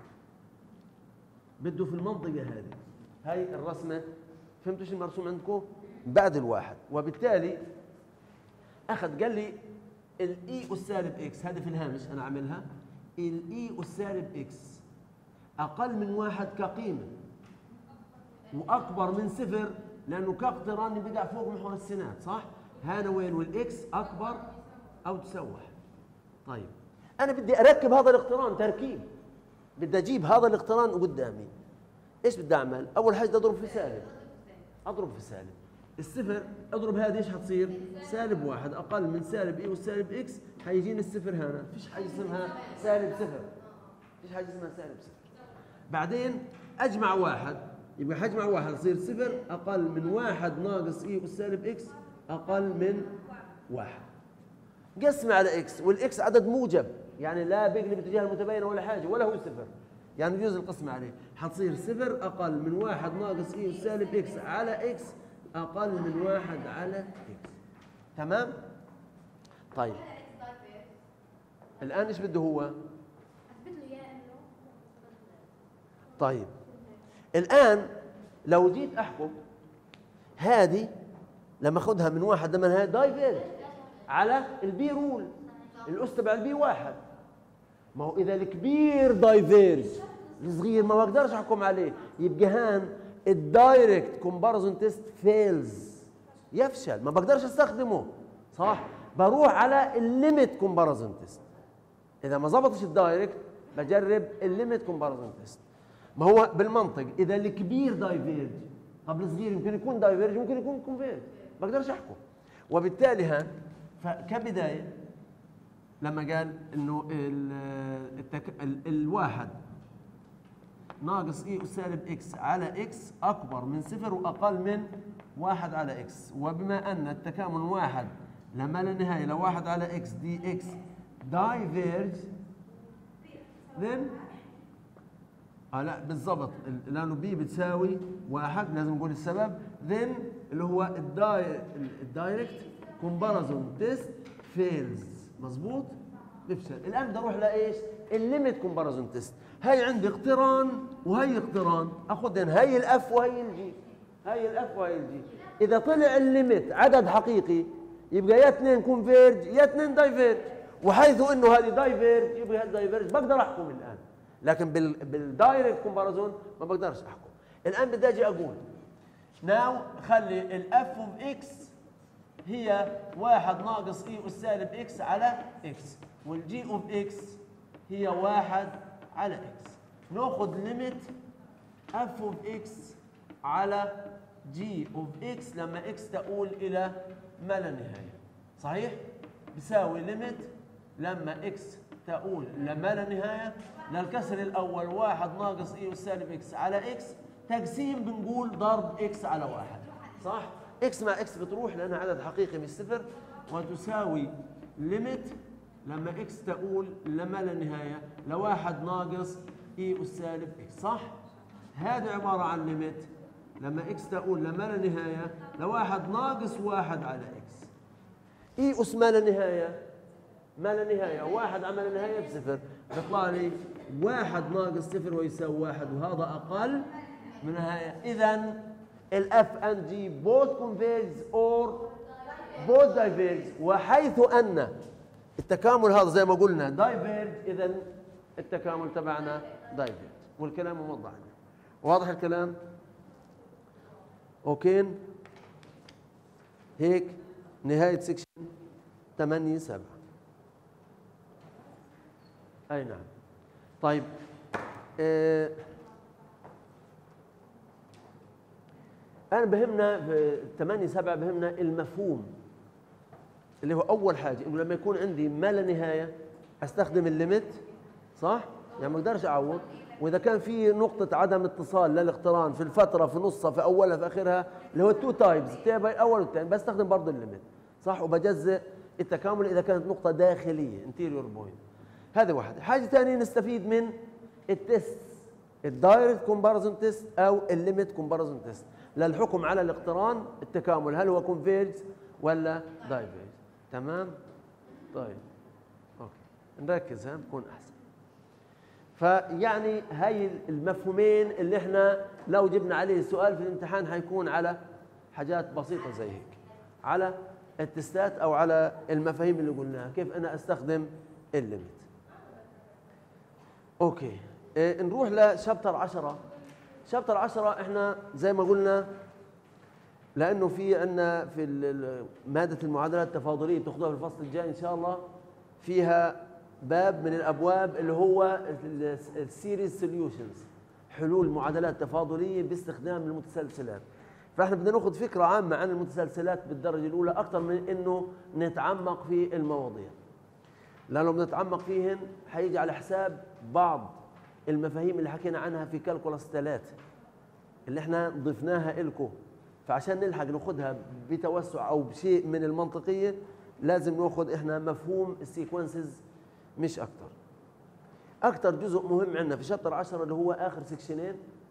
بده في المنطقة هذه، هاي الرسمة فهمتوا شو المرسوم عندكم؟ بعد الواحد، وبالتالي أخذ قال لي الإي أس سالب إكس، هذه في الهامش أنا أعملها، الإي أس سالب إكس أقل من واحد كقيمة وأكبر من صفر لأنه كاقتران بقع فوق محور السينات، صح؟ هذا وين؟ والإكس أكبر أو تساوي واحد. طيب أنا بدي أركب هذا الاقتران تركيب، بدي أجيب هذا الاقتران قدامي، إيش بدي أعمل؟ أول حاجة بدي أضرب في سالب، أضرب في سالب، الصفر اضرب هذه ايش حتصير؟ سالب واحد أقل من سالب إي والسالب إكس، حيجيني الصفر هنا، فيش حاجة اسمها سالب صفر، فيش حاجة اسمها سالب صفر. بعدين أجمع واحد، يبقى حجمع واحد يصير صفر أقل من واحد ناقص إي والسالب إكس أقل من واحد. قسم على إكس، والإكس عدد موجب يعني لا بيقلب اتجاه المتباينة ولا حاجة ولا هو صفر، يعني يجوز القسم عليه، حتصير صفر أقل من واحد ناقص إي والسالب إكس على إكس أقل من واحد على إكس، تمام؟ طيب الآن إيش بده هو؟ طيب الآن لو جيت أحكم هذه لما أخذها من واحد لما هذا دايفيرج على البي رول، الأس تبع البي واحد، ما هو إذا الكبير دايفيرج الصغير ما بقدرش أحكم عليه، يبقى هان الدايركت كومباريزون تيست فيلز، يفشل، ما بقدرش استخدمه، صح؟ بروح على الليميت كومباريزون تيست، اذا ما ظبطش الدايركت بجرب الليميت كومباريزون تيست. ما هو بالمنطق اذا الكبير دايفيرج، طب الصغير يمكن يكون دايفيرج ممكن يكون كونفيرج، ما بقدرش احكم. وبالتالي ها فكبدايه لما قال انه الواحد ناقص اي أس سالب اكس على اكس اكبر من صفر واقل من واحد على اكس، وبما ان التكامل واحد لما لا نهايه لواحد على اكس دي اكس دايفيرج then لا بالضبط لانه بي بتساوي واحد لازم نقول السبب then اللي هو الدايركت كومباريزون تيست فيلز، مظبوط بفشل. الان بدي اروح لايش؟ الليميت كومباريزون تيست. هي عندي اقتران وهي اقتران، اخذن هي الاف وهي الجي، هي الاف وهي الجي. اذا طلع الليميت عدد حقيقي يبقى يا اثنين كونفيرج يا اثنين دايفيرج، وحيث انه هذه دايفيرج يبقى هذا دايفيرج بقدر احكم الان، لكن بالدايركت كومباريزون ما بقدرش احكم. الان بدي اجي اقول ناو خلي الاف اوف اكس هي واحد ناقص اي أس سالب اكس على اكس، والجي اوف اكس هي واحد على اكس. ناخذ ليميت اف اوف اكس على جي اوف اكس لما اكس تؤول الى ما لا نهايه، صحيح؟ بيساوي ليميت لما اكس تؤول لما لا نهايه للكسر الاول واحد ناقص اي أس سالب اكس على اكس تقسيم بنقول ضرب اكس على واحد، صح؟ اكس مع اكس بتروح لانها عدد حقيقي مش صفر، وتساوي ليميت لما اكس تؤول لما لا نهايه لواحد ناقص اي أس سالب اكس، صح؟ هذا عباره عن ليميت لما اكس تؤول لما لا نهايه لواحد ناقص واحد على اكس. اي اس ما لا نهايه، ما لا نهايه، واحد على ما لا نهايه بصفر، بيطلع لي واحد ناقص صفر ويساوي واحد، وهذا اقل من نهايه. اذا الاف اند جي بوث كونفيرج اور بوث دايفيرج، وحيث ان التكامل هذا زي ما قلنا دايفيرج، اذا التكامل تبعنا دايفيرج، والكلام موضح عندنا. واضح الكلام؟ اوكي، هيك نهايه سكشن 8/7. اي نعم. طيب انا بهمنا في 8/7 بهمنا المفهوم اللي هو اول حاجه، انه لما يكون عندي ما لا نهايه استخدم الليميت، صح؟ يعني ما اقدرش اعوض، واذا كان في نقطه عدم اتصال للاقتران في الفتره في نصها في اولها في اخرها اللي هو التو تايبس، التيبل الاول والثاني، بستخدم برضه الليميت، صح؟ وبجزء التكامل اذا كانت نقطه داخليه انتيريور بوينت. هذا واحد. حاجه ثانيه نستفيد من التست، الدايركت كومباريزون تيست او الليميت كومباريزون تيست للحكم على الاقتران التكامل، هل هو كونفيرج ولا دايفيرج. تمام؟ طيب اوكي، نركز بكون احسن. فيعني هاي المفهومين اللي احنا لو جبنا عليه سؤال في الامتحان حيكون على حاجات بسيطه زي هيك، على التستات او على المفاهيم اللي قلناها، كيف انا استخدم الليميت. اوكي، نروح لشابتر 10. شابتر 10 احنا زي ما قلنا لانه في عندنا في ماده المعادلات التفاضليه بتاخذوها في الفصل الجاي ان شاء الله، فيها باب من الابواب اللي هو السيريز سوليوشنز، حلول معادلات تفاضليه باستخدام المتسلسلات. فاحنا بدنا ناخذ فكره عامه عن المتسلسلات بالدرجه الاولى اكثر من انه نتعمق في المواضيع، لانه بنتعمق فيهن حيجي على حساب بعض المفاهيم اللي حكينا عنها في كالكولاس 3 اللي احنا ضفناها لكم. فعشان نلحق ناخذها بتوسع او بشيء من المنطقيه لازم ناخذ احنا مفهوم السيكونسز مش اكثر. اكثر جزء مهم عندنا في شابتر 10 اللي هو اخر سكشنين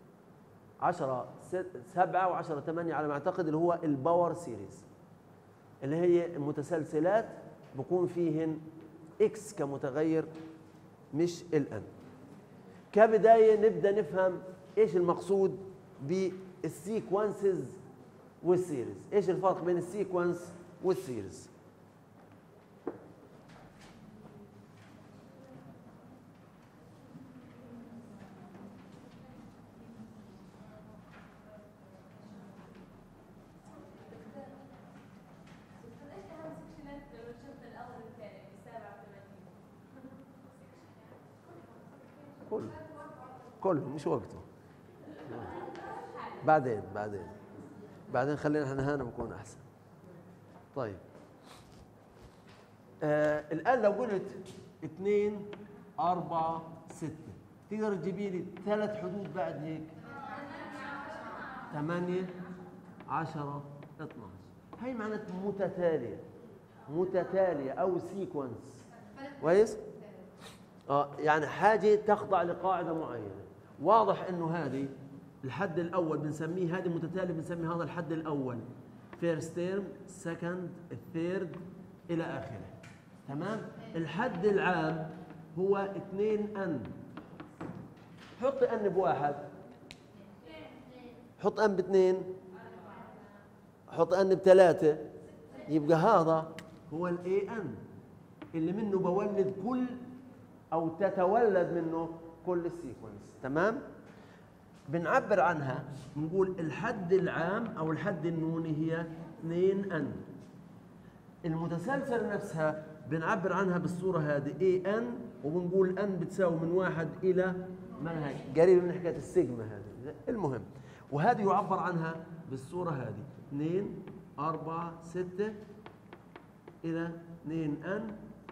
10/7 و10/8 على ما اعتقد، اللي هو الباور سيريز، اللي هي المتسلسلات بكون فيهن اكس كمتغير مش الان. كبدايه نبدا نفهم ايش المقصود بالسيكونسز والسيريز، ايش الفرق بين السيكونس والسيريز. كله مش وقته، بعدين خلينا احنا هنا بكون احسن. طيب الان لو قلت 2 4 6 تقدر تجيبي لي 3 حدود بعد هيك؟ 8 10 12. هي معناتها متتاليه او سيكونس. كويس؟ يعني حاجه تخضع لقاعده معينه. واضح انه هذه الحد الاول بنسميه، هذه متتاليه بنسمي هذا الحد الاول فيرست تيرم، سكند، الثيرد الى اخره. تمام؟ الحد العام هو 2 ان. حط ان بواحد، حط ان باثنين، حط ان بثلاثه، يبقى هذا هو الاي ان اللي منه بولد كل او تتولد منه كل السيكونس. تمام؟ بنعبر عنها بنقول الحد العام او الحد النوني هي 2 ان. المتسلسل نفسها بنعبر عنها بالصوره هذه اي ان، وبنقول ان بتساوي من 1 الى ما نهايه، قريب من حكايه السيجما هذه. المهم، وهذه يعبر عنها بالصوره هذه 2 4 6 الى 2 ان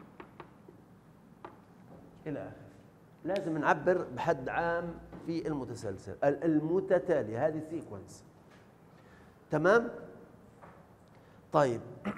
الى اخره. لازم نعبر بحد عام في المتسلسل المتتالي، هذه سيكونس. تمام؟ طيب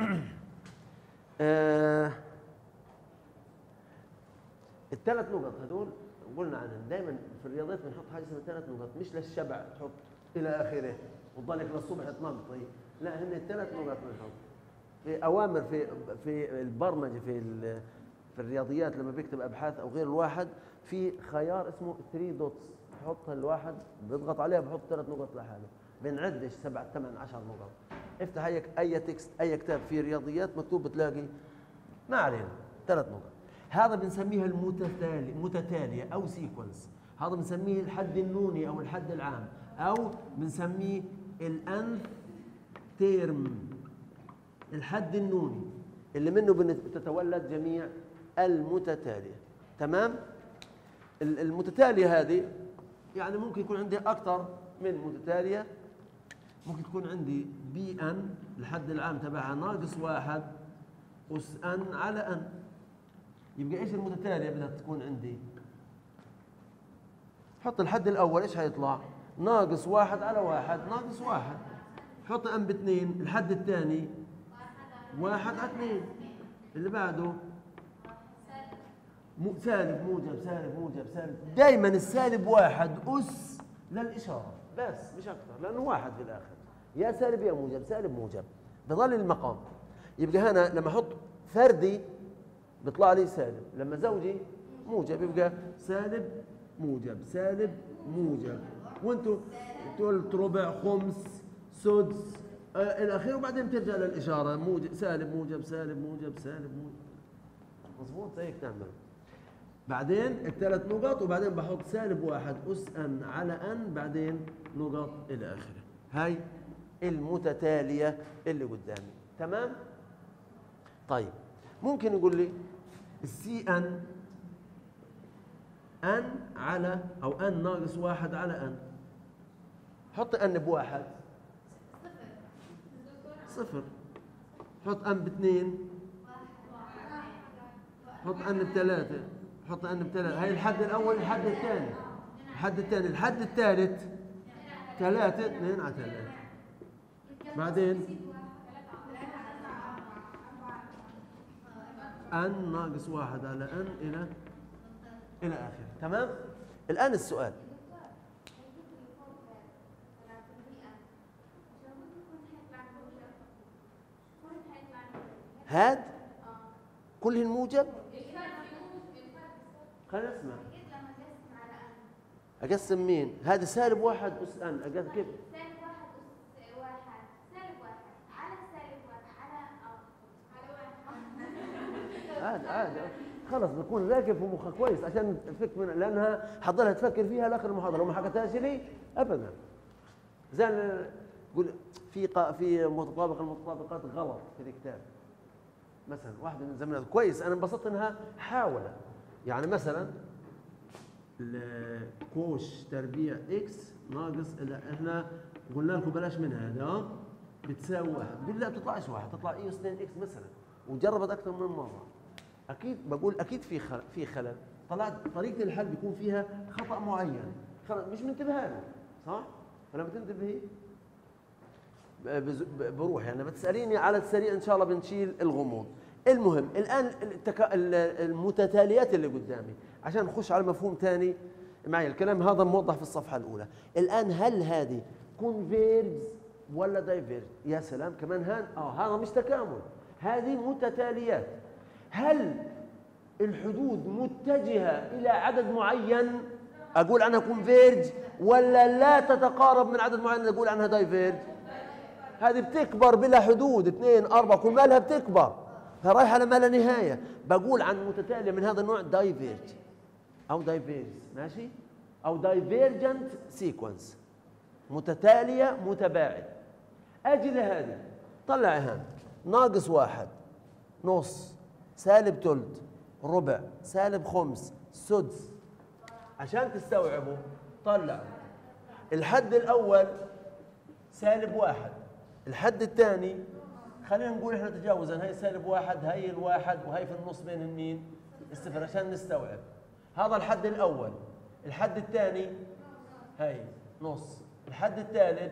الثلاث نقط هذول قلنا عنهم دائما في الرياضيات بنحط حاجه اسمها 3 نقط، مش للشبع تحط الى اخره وتضلك للصبح تنقطي، لا هن 3 نقط بنحط في اوامر في البرمجه في الرياضيات لما بيكتب ابحاث او غير الواحد في خيار اسمه 3 دوتس، بحط الواحد بيضغط عليها بحط 3 نقط لحاله، بنعدش 7 8 10 نقط. افتح اي تكست اي كتاب فيه رياضيات مكتوب بتلاقي ما علينا 3 نقط. هذا بنسميها متتاليه او سيكونس. هذا بنسميه الحد النوني او الحد العام، او بنسميه الانث تيرم، الحد النوني اللي منه بتتولد جميع المتتاليه. تمام؟ المتتاليه هذه يعني ممكن يكون عندي اكثر من متتاليه. ممكن تكون عندي بي ان الحد العام تبعها ناقص 1 اس ان على ان. يبقى ايش المتتاليه بدها تكون عندي؟ حط الحد الاول ايش هيطلع؟ ناقص 1 على 1 ناقص 1. حط ان ب2. الحد الثاني 1 على 2. اللي بعده سالب موجب سالب موجب سالب. دائما السالب 1 اس للاشاره بس مش اكثر، لانه 1 في الاخر، يا سالب يا موجب، سالب موجب بضل المقام. يبقى هنا لما احط فردي بيطلع لي سالب، لما زوجي موجب يبقى سالب موجب سالب موجب. وانتم ثلث ربع خمس سدس الى اخره، وبعدين بترجع للاشاره موجب سالب موجب سالب موجب سالب موجب. مضبوط هيك تعمل. بعدين الثلاث نقط، وبعدين بحط سالب 1 اس ان على ان، بعدين نقط الى اخره. هاي المتتاليه اللي قدامي. تمام؟ طيب ممكن يقول لي السي ان ان على او ان ناقص 1 على ان. حط ان ب1 صفر، حط ان ب2، حط ان ب3، حط ان ب3. هاي الحد الاول. الحد الثاني الحد الثالث 3 2 على 3. بعدين ان ناقص 1 على ان الى اخره. تمام؟ الان السؤال هاد كلهن موجب. خلينا نسمع. اقسم مين؟ هذا سالب 1 اس ان. اقسم كيف؟ سالب 1 اس 1 سالب 1 على سالب 1 على عادي خلص بكون راكب في مخك كويس عشان تفك من، لانها حضرها تفكر فيها لاخر المحاضره وما حكتهاش لي ابدا. زي قول في المتطابقات غلط في الكتاب. مثلا واحده من زميلات كويس انا انبسطت انها حاولت. يعني مثلا كوش تربيع اكس ناقص، احنا قلنا لكم بلاش منها هذا بتساوي 1. تقول لا بتطلعش 1، تطلع اي اس 2 اكس مثلا، وجربت اكثر من مره. اكيد بقول اكيد في خلل. طلعت طريقه الحل بيكون فيها خطا معين، مش منتبهه له، صح؟ فلما تنتبهي بروح. يعني بتساليني على السريع ان شاء الله بنشيل الغموض. المهم الان المتتاليات اللي قدامي عشان نخش على مفهوم ثاني معي. الكلام هذا موضح في الصفحه الاولى. الان هل هذه كونفيرجز ولا دايفيرج؟ يا سلام كمان هذا مش تكامل، هذه متتاليات. هل الحدود متجهه الى عدد معين اقول عنها كونفيرج، ولا لا تتقارب من عدد معين اقول عنها دايفيرج؟ هذه بتكبر بلا حدود 2 4 كل مالها بتكبر، فرايحه لما لا نهايه. بقول عن متتاليه من هذا النوع دايفيرج او دايفيرج، ماشي؟ او دايفيرجنت سيكونس، متتاليه متباعد. اجي لهذه طلع هان ناقص 1 نص سالب ثلث ربع سالب خمس سدس. عشان تستوعبوا طلع الحد الاول سالب 1، الحد الثاني خلينا نقول احنا تجاوزا، هي سالب 1 هي الواحد وهي في النص بين مين؟ الصفر، عشان نستوعب. هذا الحد الاول. الحد الثاني هي نص. الحد الثالث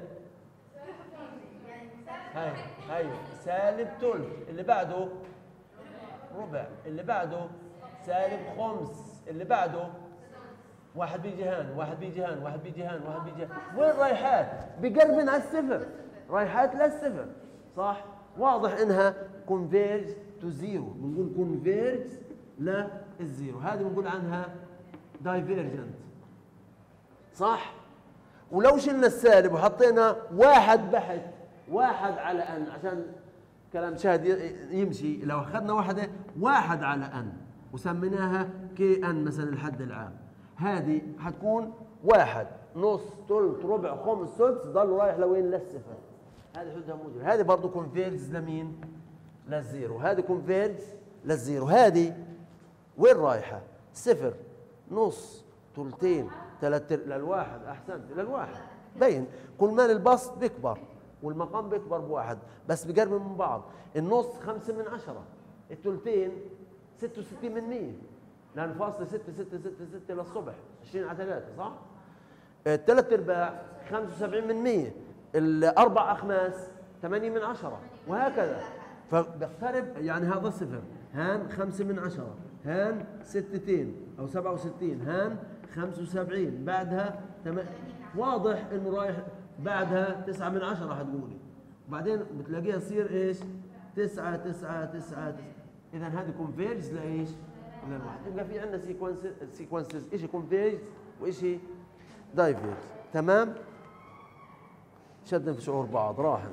هي سالب ثلث. اللي بعده ربع. اللي بعده سالب خمس. اللي بعده واحد بيجي هان واحد بيجي هان واحد بيجي هان واحد بيجي هان. وين رايحات؟ بقربن على الصفر، رايحات للصفر، صح؟ واضح انها كونفيرج تو زيرو، بنقول كونفيرج للزيرو، هذه بنقول عنها دايفيرجنت، صح؟ ولو شلنا السالب وحطينا واحد بحث، واحد على ان، عشان كلام شاهد يمشي، لو اخذنا واحد على ان وسميناها كي ان مثلا الحد العام، هذه حتكون واحد نص ثلث ربع خمس سدس، ضل رايح لوين؟ للصفر. هذه حدها موجبه، هذه برضه كونفيرج لمين؟ للزيرو. هذه كونفيرج للزيرو. هذه وين رايحه؟ صفر نص ثلثين ثلاث للواحد. احسنت، للواحد. بين كل ما البسط بيكبر والمقام بيكبر بواحد، بس بقرب من بعض. النص 5/10، الثلثين 66%، لأن فاصلة 6 للصبح 20 على 3، صح؟ الثلاث ارباع 75%، الاربع اخماس 8/10، وهكذا. فبيقترب، يعني هذا صفر، هان 5/10، هان 6 او 67، هان 75، بعدها واضح انه رايح بعدها 9/10 حتقولي، وبعدين بتلاقيها تصير ايش؟ 9 9 9. اذا هذه كونفيرج لايش؟ للواحد. يبقى في عندنا سيكونسز، شيء كونفيرج وشيء دايفيرج. تمام؟ شدنا في شعور بعض، راحن.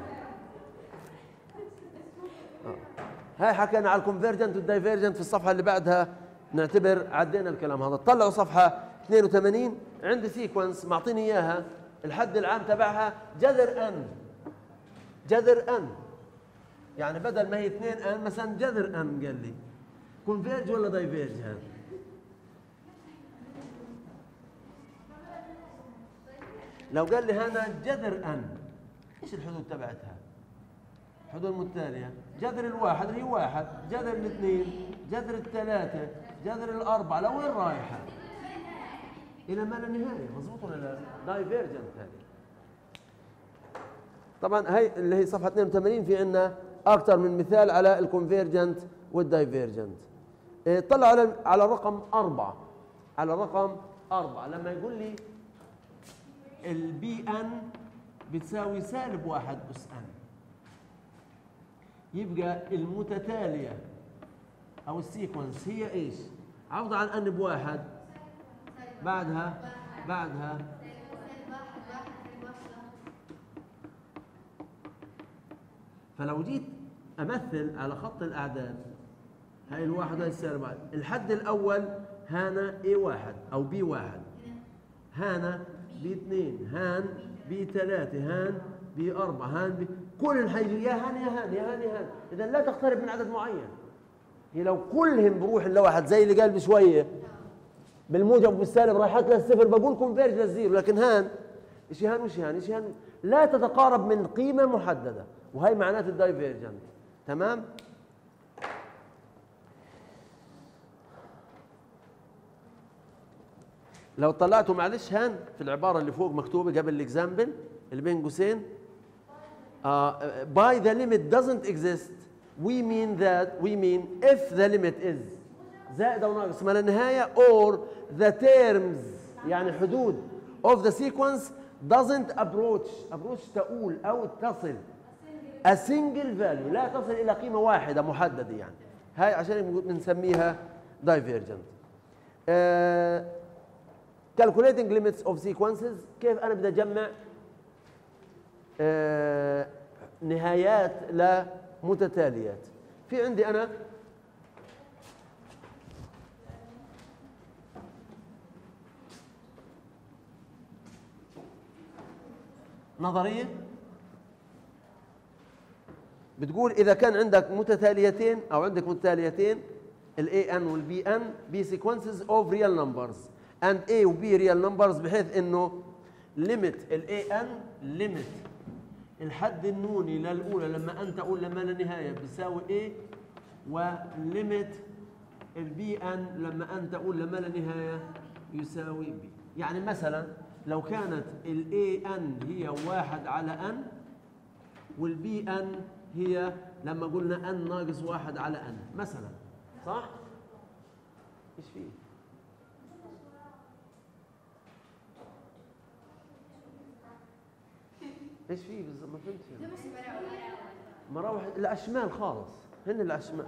هاي حكينا على الكونفيرجنت والدايفيرجنت. في الصفحه اللي بعدها نعتبر عدينا الكلام هذا. طلعوا صفحه 82، عندي سيكونس معطيني اياها، الحد العام تبعها جذر ان. جذر ان يعني بدل ما هي 2 ان مثلا جذر ان. قال لي كونفيرج ولا دايفيرج؟ هذا لو قال لي هنا جذر ان، ايش الحدود تبعتها؟ الحدود المتتاليه، جذر الواحد هي واحد، جذر الاثنين، جذر الثلاثه، جذر الاربعه، لوين رايحه؟ الى ما لا نهايه. مضبوط ولا لا؟ دايفيرجنت هذه. طبعا هي اللي هي صفحه 82، في عندنا اكثر من مثال على الكونفيرجنت والدايفيرجنت. طلع على رقم 4، على رقم 4 لما يقول لي البي ان بتساوي -1 أس ان، يبقى المتتاليه او السيكونس هي ايش؟ عوض عن ان بواحد، بعدها فلو جيت امثل على خط الاعداد، هاي الواحد وهي السالب، الحد الاول هانا A1 او B1، هانا B2، هان B3، هان B4، هان كلهم حيجي يا هان يا هان يا هان يا هان. اذا لا تقترب من عدد معين. هي لو كلهم بروح لواحد زي اللي قال بشويه بالموجب والسالب رايحات للصفر، بقول كونفيرج للزيرو. لكن هان شيء هان وشيء هان، شيء هان لا تتقارب من قيمه محدده، وهي معنات الدايفيرجنت. تمام؟ لو طلعتوا معلش هان في العباره اللي فوق مكتوبه قبل الاكزامبل اللي بين قوسين، by the limit doesn't exist we mean if the limit is زائد او ناقص ما لا نهايه or the terms يعني حدود of the sequence doesn't approach تؤول او تصل a single value، لا تصل الى قيمه واحده محدده. يعني هاي عشان بنسميها divergent. calculating limits of sequences، كيف انا بدي اجمع نهايات لمتتاليات. في عندي انا نظريه بتقول اذا كان عندك متتاليتين او عندك متتاليتين الاي ان والبي ان بي sequences of real numbers and A و B real numbers، بحيث انه limit الاي ان limit الحد النوني للاولى لما ان تقول لما لا نهايه بيساوي A، وليمت البي ان لما ان تقول لما لا نهايه يساوي B. يعني مثلا لو كانت الاي ان هي 1 على ان، والبي ان هي لما قلنا ان ناقص 1 على ان مثلا، صح؟ ايش فيه؟ ايش فيه بالضبط؟ ما فهمتش. مراوح اللي على الشمال خالص، هن اللي على الشمال،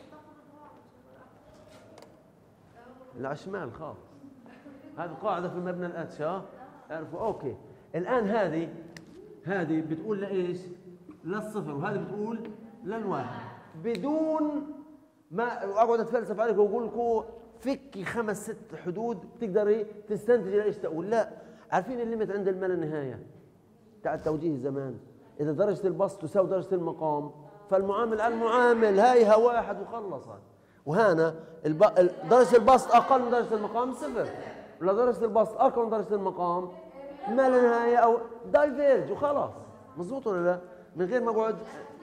اللي على الشمال خالص. هذه قاعدة في مبنى الأتش، اعرفوا. أوكي، الآن هذه بتقول لإيش؟ للصفر، وهذه بتقول للواحد، بدون ما أقعد أتفلسف عليك وأقول لكم فكي 5 6 حدود بتقدري تستنتجي لإيش تقول. لا، عارفين الليمت عند الما لا نهاية بتاع التوجيه زمان، إذا درجة البسط تساوي درجة المقام فالمعامل على المعامل هايها واحد وخلصت. وهنا درجة البسط أقل من درجة المقام صفر، ولا درجة البسط أقل من درجة المقام ما لا نهاية أو دايفيرج وخلاص. مظبوط ولا لا؟ من غير ما أقعد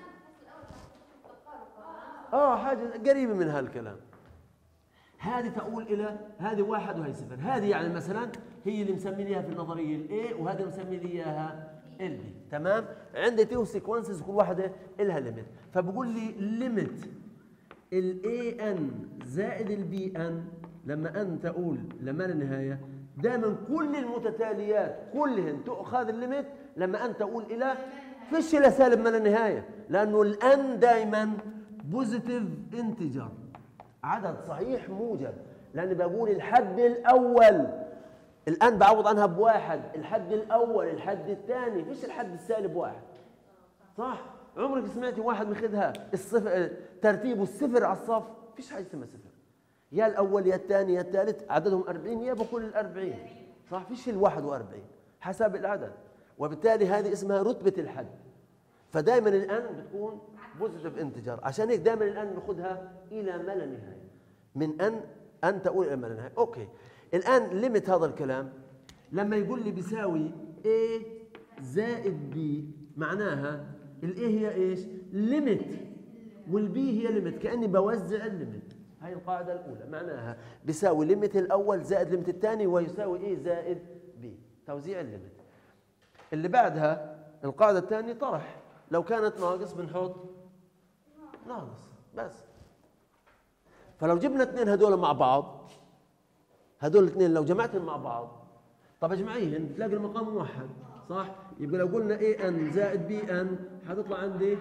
حاجة قريبة من هالكلام. هذه تقول إلى هذه واحد وهي صفر. هذه يعني مثلا هي اللي مسمي ليها في النظرية الA، وهذه مسمي لي إياها الB. تمام؟ عندي 2 سيكونسز كل واحدة إلها ليميت، فبقول لي ليميت الAN زائد الBN لما أن تقول لما لا نهاية، دائما كل المتتاليات كلهن تؤخذ الليميت لما أن تقول إلى فيش إلى سالب ما لا نهاية، لأنه الآن دائما بوزيتيف انتجر، عدد صحيح موجب، لأني بقول الحد الأول الآن بعوض عنها بواحد، الحد الأول الحد الثاني، فيش الحد السالب واحد. صح؟ عمرك سمعتي واحد ماخذها الصفر ترتيبه الصفر على الصف؟ فيش حاجة اسمها صفر، يا الأول يا الثاني يا الثالث، عددهم 40 يا بكل ال40. صح؟ فيش ال41 حسب العدد، وبالتالي هذه اسمها رتبة الحد. فدائما الآن بتكون بوزيتيف انتجر، عشان هيك دائما الآن ناخذها إلى ما لا نهاية، من أن تقول إلى ما لا نهاية. أوكي، الآن ليميت هذا الكلام لما يقول لي بيساوي A زائد B، معناها ال A هي إيش؟ ليميت، وال B هي ليميت، كأني بوزع الليميت. هاي القاعدة الأولى، معناها بيساوي ليميت الأول زائد ليميت الثاني، ويساوي A زائد B، توزيع الليميت. اللي بعدها القاعدة الثانية طرح، لو كانت ناقص بنحط ناقص بس. فلو جبنا اثنين هدول مع بعض، هدول الاثنين لو جمعتهم مع بعض، طب اجمعيهم بتلاقي المقام موحد، صح؟ يبقى لو قلنا AN زائد BN حتطلع عندي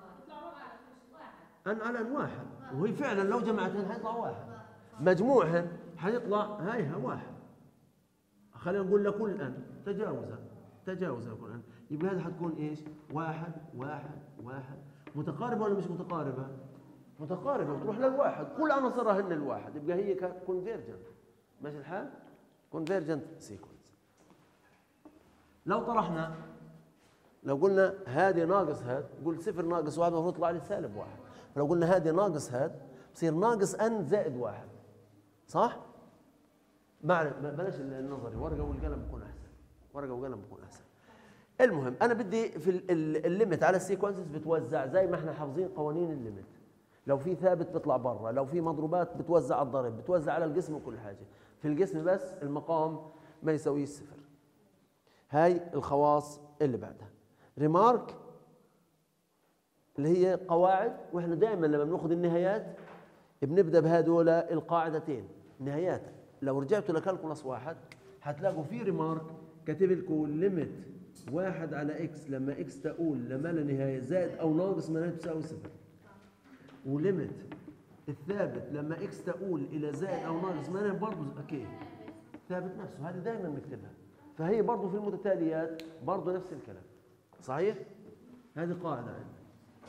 N على N واحد، وهي فعلا لو جمعتهم حيطلع واحد، مجموعهم حيطلع هايها واحد. خلينا نقول لكل N تجاوز كل N، يبقى هذا حتكون ايش؟ واحد واحد واحد. متقاربة ولا مش متقاربة؟ متقاربة، بتروح للواحد، كل عناصرها هن الواحد، يبقى هي كونفيرجنت. ماشي الحال؟ كونفيرجنت سيكونس. لو طرحنا، لو قلنا هذه ناقص هاد، قلت صفر ناقص واحد المفروض يطلع لي سالب واحد، فلو قلنا هذه ناقص هاد بصير ناقص N زائد واحد، صح؟ بلاش النظري، ورقة والقلم بكون أحسن، ورقة وقلم بكون أحسن. المهم أنا بدي في الليمت على السيكونسز بتوزع زي ما احنا حافظين قوانين الليمت، لو في ثابت بيطلع برا، لو في مضروبات بتوزع على الضرب، بتوزع على القسم وكل حاجة. في القسم بس المقام ما يساويش صفر. هاي الخواص اللي بعدها. ريمارك اللي هي قواعد، واحنا دائما لما بناخذ النهايات بنبدا بهذول القاعدتين نهايات. لو رجعتوا لكالكولاس واحد حتلاقوا في ريمارك كاتب لكم ليميت واحد على اكس لما اكس تقول لما لا نهايه زائد او ناقص ما لا تساوي صفر، وليميت الثابت لما اكس تقول الى زائد او ناقص ما لا برضه اكيد ثابت نفسه، هذه دائما نكتبها. فهي برضه في المتتاليات برضه نفس الكلام، صحيح؟ هذه قاعده عندنا.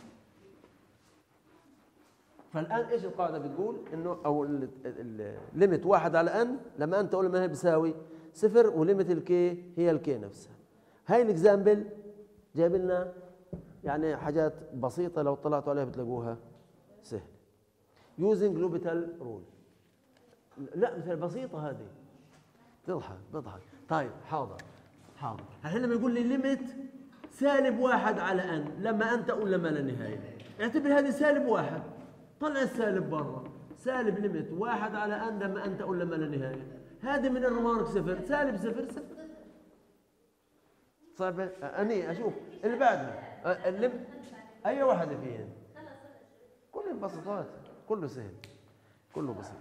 فالان ايش القاعده بتقول؟ انه او الليميت واحد على ان لما ان تقول ما هي بيساوي صفر، وليميت الكي هي الكي نفسها. هاي الاكزامبل جايب لنا يعني حاجات بسيطه، لو طلعتوا عليها بتلاقوها سهل. using L'Hopital rule. لا مثل بسيطه هذه، بضحك. طيب حاضر. الحين لما يقول لي ليميت سالب واحد على ان لما ان تقول لما لا نهايه، اعتبر هذه سالب واحد، طلع السالب برا، سالب ليميت واحد على ان لما ان تقول لما لا نهايه، هذه من الريمارك صفر، سالب صفر. صعبه. اني اشوف اللي بعدها اي واحده فيهن، كل البساطات، كله سهل، كله بسيط،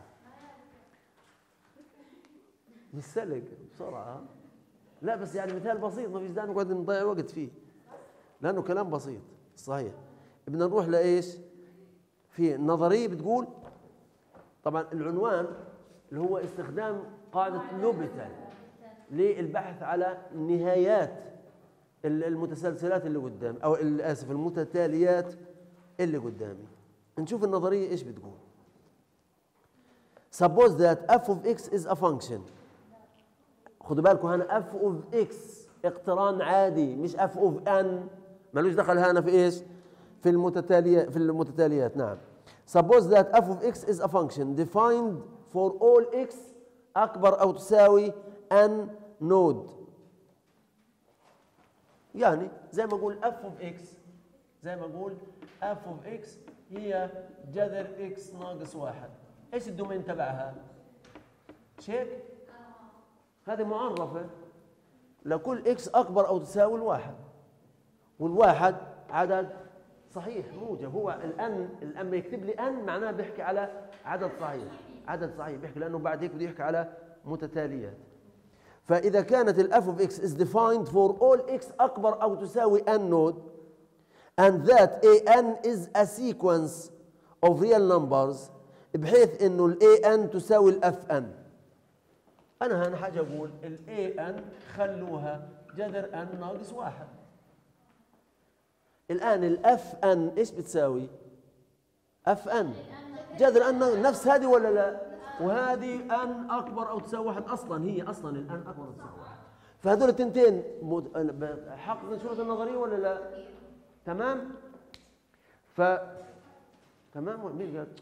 مش سلق بسرعه. لا بس يعني مثال بسيط، ما فيش داعي نقعد نضيع وقت فيه لانه كلام بسيط. صحيح. بدنا نروح لايش؟ في النظريه بتقول طبعا العنوان اللي هو استخدام قاعده لوبيتال للبحث على نهايات المتسلسلات اللي قدامي، او اسف المتتاليات اللي قدامي. نشوف النظريه ايش بتقول. Suppose that f of x is a function. خدوا بالكم هنا f of x اقتران عادي مش f of n، مالوش دخل هنا في ايش؟ في المتتاليات. نعم. Suppose that f of x is a function defined for all x أكبر أو تساوي n node. يعني زي ما أقول f of x، زي ما أقول f of x هي جذر x ناقص واحد. إيش الدومين تبعها؟ شيك؟ هذه معرفة لكل x أكبر أو تساوي الواحد، والواحد عدد صحيح موجب. هو الان لما يكتب لي ان معناه بيحكي على عدد صحيح، عدد صحيح بيحكي، لانه بعد هيك بده يحكي على متتاليات. فاذا كانت الاف اوف اكس is defined for all x اكبر او تساوي n node and that an is a sequence of real numbers بحيث انه an تساوي fn. انا هنا حاجه اقول an خلوها جذر n ناقص واحد. الآن الأف أن إيش بتساوي؟ أف أن جذر أن نفس هذه ولا لا؟ وهذه أن أكبر أو تساوي واحد، أصلا هي أصلا الآن أكبر أو تساوي واحد. فهذول التنتين حقق شروط النظرية ولا لا؟ تمام؟ تمام. مين قال؟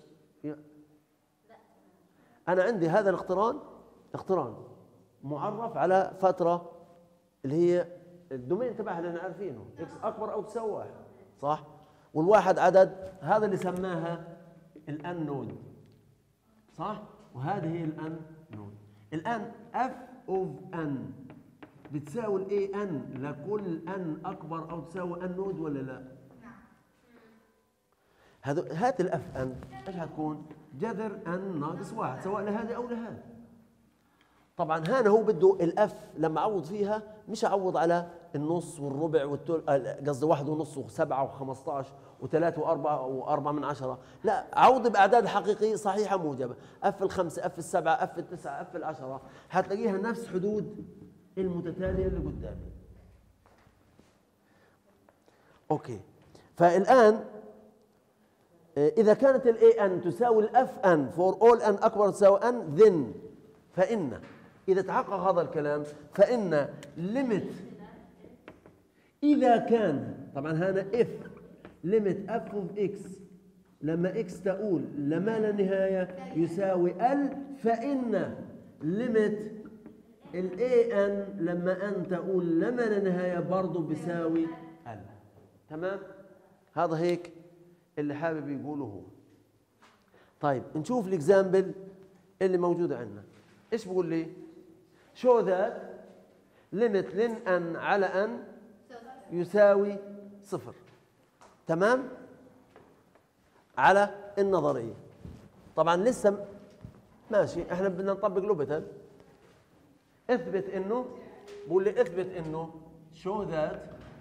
أنا عندي هذا الاقتران معرف على فترة اللي هي الدومين تبعها اللي احنا عارفينه اكس اكبر او تساوي واحد، صح؟ والواحد عدد، هذا اللي سماها الان نود، صح؟ وهذه هي الان نود. الان اف اوف ان بتساوي الاي ان لكل ان اكبر او تساوي ان نود ولا لا؟ هات الاف ان ايش حتكون؟ جذر ان ناقص واحد سواء لهذه او لهذه. طبعا هنا هو بده الاف لما اعوض فيها مش اعوض على النص والربع قصدي 1.5 و7 و15 و3 و4 و4 من 10، لا اعوض باعداد حقيقيه صحيحه موجبه، اف ال5 اف ال7 اف ال9 اف ال10 حتلاقيها نفس حدود المتتاليه اللي قدامي. اوكي. فالان اذا كانت الاي ان تساوي الاف ان فور اول ان اكبر تساوي ان ذن، فان إذا تحقق هذا الكلام فإن ليميت إذا كان، طبعا هنا if ليميت f of x لما x تؤول لما لا نهاية يساوي l، فإن ليميت ال an لما n تؤول لما لا نهاية برضه بيساوي l. تمام؟ هذا هيك اللي حابب يقوله هو. طيب نشوف الإكزامبل اللي موجودة عندنا. إيش بقول لي؟ show that limit ln n على n يساوي صفر. تمام؟ على النظرية. طبعا لسه ماشي، احنا بدنا نطبق لوبيتال. اثبت انه، بقول لي اثبت انه show that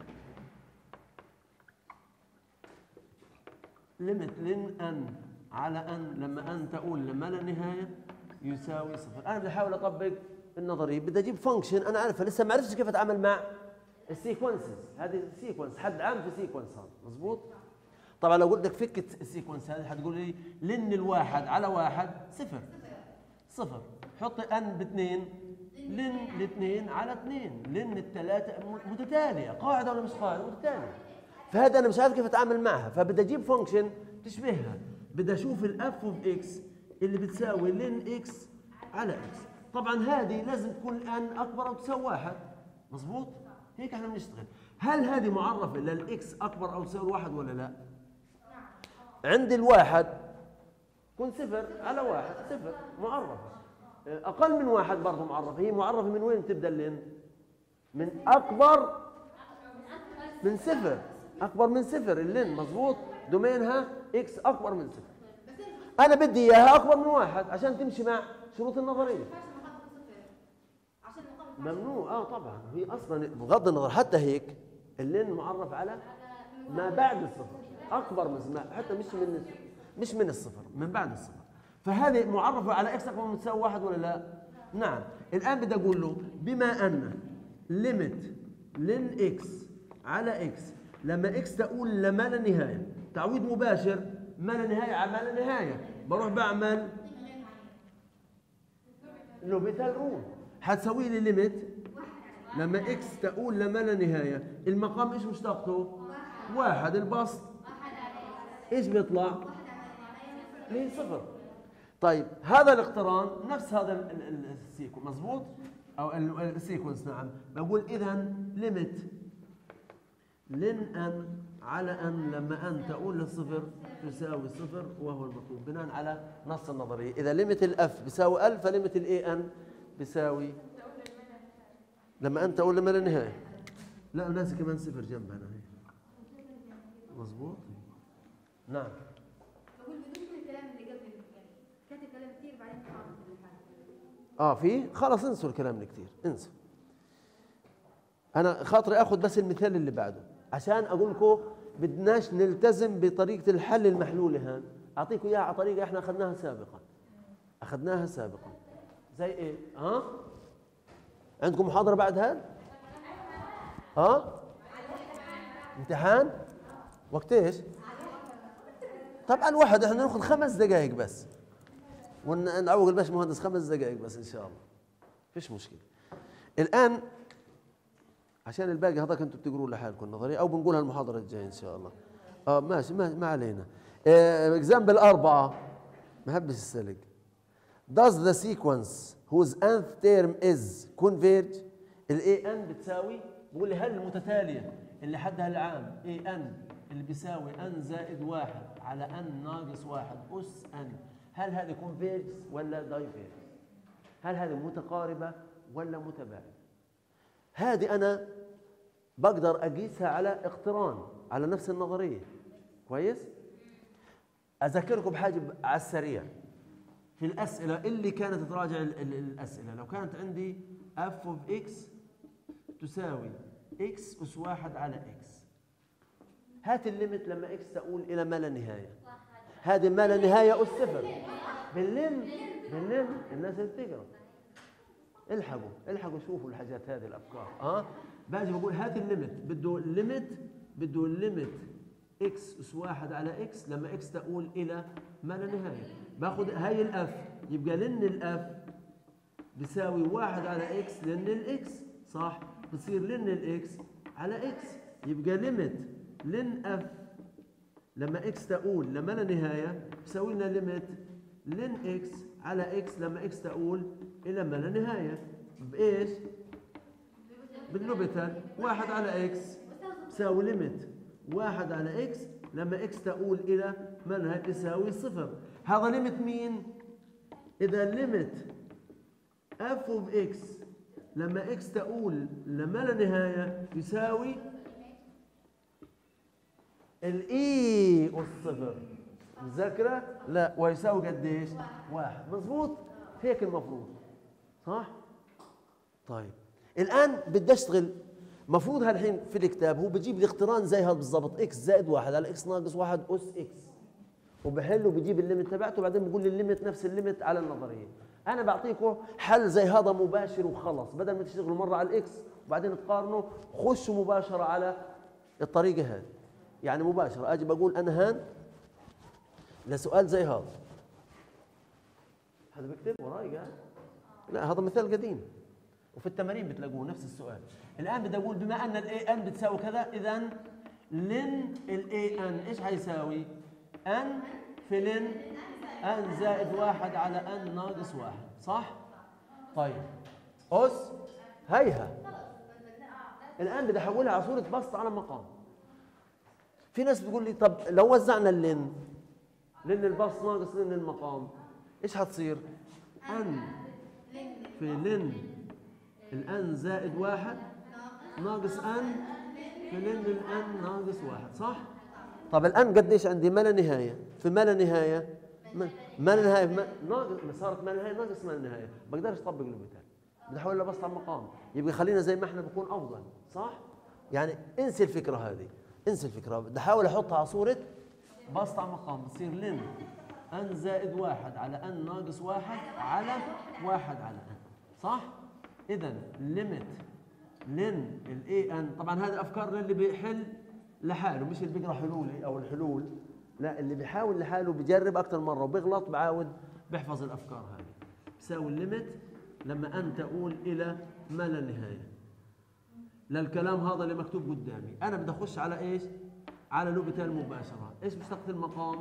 limit ln n على n لما n تؤول لما لا نهاية يساوي صفر. انا بدي احاول اطبق النظريه، بدي اجيب فانكشن انا عارفها لسه ما عرفتش كيف اتعامل مع السيكونسز. هذه سيكونس حد عام في سيكونس، هذا مضبوط. طبعا لو قلت لك فك السيكونس هذه حتقول لي لن الواحد على واحد صفر، حط ان باثنين، لن الاثنين على اثنين، لن الثلاثه متتاليه، قاعده ولا مش قاعده؟ متتاليه. فهذا انا مش عارف كيف اتعامل معها، فبدي اجيب فانكشن تشبهها، بدي اشوف الاف اوف اكس اللي بتساوي لن اكس على اكس. طبعا هذه لازم تكون الان اكبر او تساوي واحد، مظبوط؟ هيك احنا بنشتغل. هل هذه معرفه للاكس اكبر او تساوي واحد ولا لا؟ عند الواحد كون صفر على واحد صفر معرفه، اقل من واحد برضه معرفه. هي معرفه من وين تبدا اللين؟ من اكبر من صفر، اكبر من صفر اللين، مظبوط؟ دومينها اكس اكبر من صفر. انا بدي اياها اكبر من واحد عشان تمشي مع شروط النظريه. ممنوع. طبعا هي اصلا بغض النظر حتى هيك اللين معرف على ما بعد الصفر. اكبر من حتى مش من الصفر، من بعد الصفر. فهذه معرفه على اكس اكبر من تساوي 1 ولا لا؟ نعم. الان بدي اقول له بما ان ليميت لن اكس على اكس لما اكس تقول لما لا نهايه، تعويض مباشر، ما لا نهايه على ما لا نهايه، بروح بعمل لوبيتال رول، حتسوي لي ليميت لما اكس تقول لما لا نهايه، المقام ايش مشتقته؟ 1، البسط ايش بيطلع؟ ليه 0. طيب هذا الاقتران نفس هذا السيكونس، مضبوط؟ او السيكونس. نعم. بقول اذا ليميت لن ان على ان لما ان تقول للصفر تساوي 0 وهو المطلوب بناء على نص النظريه. اذا ليميت الاف بيساوي 1000 فليميت الاي ان بيساوي لما ان تقول لما لا نهايه. لا ناسي كمان 0 جنبها هنا. مضبوط. نعم. بقول بدون الكلام اللي قبل يعني كاتب كلام كثير بعدين حاطط في خلاص انسوا الكلام اللي كثير، انسوا. انا خاطري اخذ بس المثال اللي بعده عشان اقول لكم بدناش نلتزم بطريقه الحل المحلوله. هان اعطيكم اياها على طريقه احنا اخذناها سابقا. زي ايه؟ عندكم محاضره بعد هذا؟ امتحان وقت ايش؟ طبعا الواحد احنا ناخذ 5 دقائق بس ونعوق الباشمهندس 5 دقائق بس ان شاء الله، فيش مشكله. الان عشان الباقي هذاك انتم بتقروا لحالكم نظري او بنقولها المحاضره الجايه ان شاء الله. ماشي ما علينا. اكزامبل 4 محبس السلق. Does the sequence whose nth term is converge؟ الاي ان بتساوي، بقول لي هل المتتاليه اللي حدها العام اي ان اللي بيساوي ان زائد 1 على ان ناقص 1 اس ان، هل هذه كونفيرج ولا دايفيرج؟ هل هذه متقاربه ولا متباعده؟ هذه انا بقدر اقيسها على اقتران، على نفس النظريه. كويس؟ اذكركم بحاجه على السريع في الاسئله اللي كانت تراجع الاسئله. لو كانت عندي اف اوف اكس تساوي اكس اس 1 على اكس، هات الليمت لما اكس تقول الى ما لا نهايه. هذه ما لا نهايه اس 0 باللم الناس اللي بتقرا الحقوا شوفوا الحاجات هذه الافكار. باجي بقول هات الليمت، بده الليمت اكس اس 1 على اكس لما اكس تقول الى ما لا نهايه. باخذ هاي الاف، يبقى لن الاف بيساوي 1 على اكس لن الاكس، صح؟ بتصير لن الاكس على اكس، يبقى ليميت لن اف لما اكس تقول لما لا نهايه بيساوي لنا ليميت لن اكس على اكس لما اكس تقول الى ما لا نهايه. بايش؟ باللوبيتال 1 على اكس بيساوي ليميت 1 على اكس لما اكس تقول الى ما لا نهايه يساوي 0. هذا ليميت مين؟ اذا ليميت اف اوف اكس لما اكس تقول لما لا نهايه يساوي الاي اس 0. مذاكره؟ لا، ويساوي قديش؟ 1. مضبوط؟ هيك المفروض، صح؟ طيب الان بدي اشتغل. مفروض هالحين في الكتاب هو بجيب لي اقتران زي هذا بالضبط، اكس زائد 1 على اكس ناقص 1 اس اكس، وبحل وبجيب الليمت تبعته وبعدين بقول لي الليمت نفس الليمت على النظريه. انا بعطيكم حل زي هذا مباشر وخلص، بدل ما تشتغلوا مره على الاكس وبعدين تقارنوا، خشوا مباشره على الطريقه هذه. يعني مباشره اجي بقول انا هان لسؤال زي هذا بكتب وراي قاعد. لا هذا مثال قديم وفي التمارين بتلاقوه نفس السؤال. الان بدي اقول بما ان الاي ان بتساوي كذا، اذا لن الاي ان ايش حيساوي؟ ان في لن ان زائد 1 على ان ناقص 1، صح؟ طيب اس هيها الان بدي احولها على صوره بسط على مقام. في ناس بتقول لي طب لو وزعنا لن البسط ناقص لن المقام ايش حتصير؟ ان في لن الان زائد 1 ناقص ان في لن الان ناقص 1، صح؟ طب الان قديش عندي؟ ما لا نهايه في ما لا نهايه، ما لا نهايه ناقص، صارت ما لا نهايه ناقص ما لا نهايه، بقدرش اطبق اللوبيتال، بدي احولها بسط على المقام، يبقى خلينا زي ما احنا بكون افضل، صح؟ يعني انسي الفكره هذه، انسي الفكره، بدي احاول احطها على صوره بسط على مقام بتصير لن ان زائد واحد على ان ناقص واحد على واحد على ان، صح؟ اذا ليميت لن الاي ان، طبعا هذه افكار للي بيحل لحاله مش اللي بيقرا حلولي او الحلول، لا اللي بيحاول لحاله بيجرب اكثر مره وبيغلط بعاود بيحفظ الافكار هذه. بيساوي الليميت لما ان تؤول الى ما لا نهايه للكلام هذا اللي مكتوب قدامي. انا بدي اخش على ايش؟ على لوبيتال مباشره. ايش مشتقة المقام؟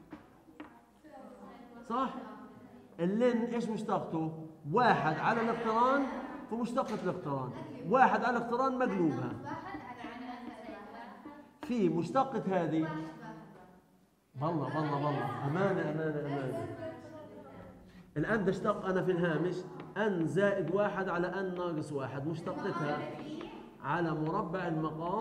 صح؟ اللن ايش مشتقته؟ واحد على الاقتران في مشتقة الاقتران، واحد على الاقتران مقلوبها في مشتقة هذه. والله أمانة. الآن بدي اشتق أنا في الهامش أن زائد واحد على أن ناقص واحد، مشتقتها على مربع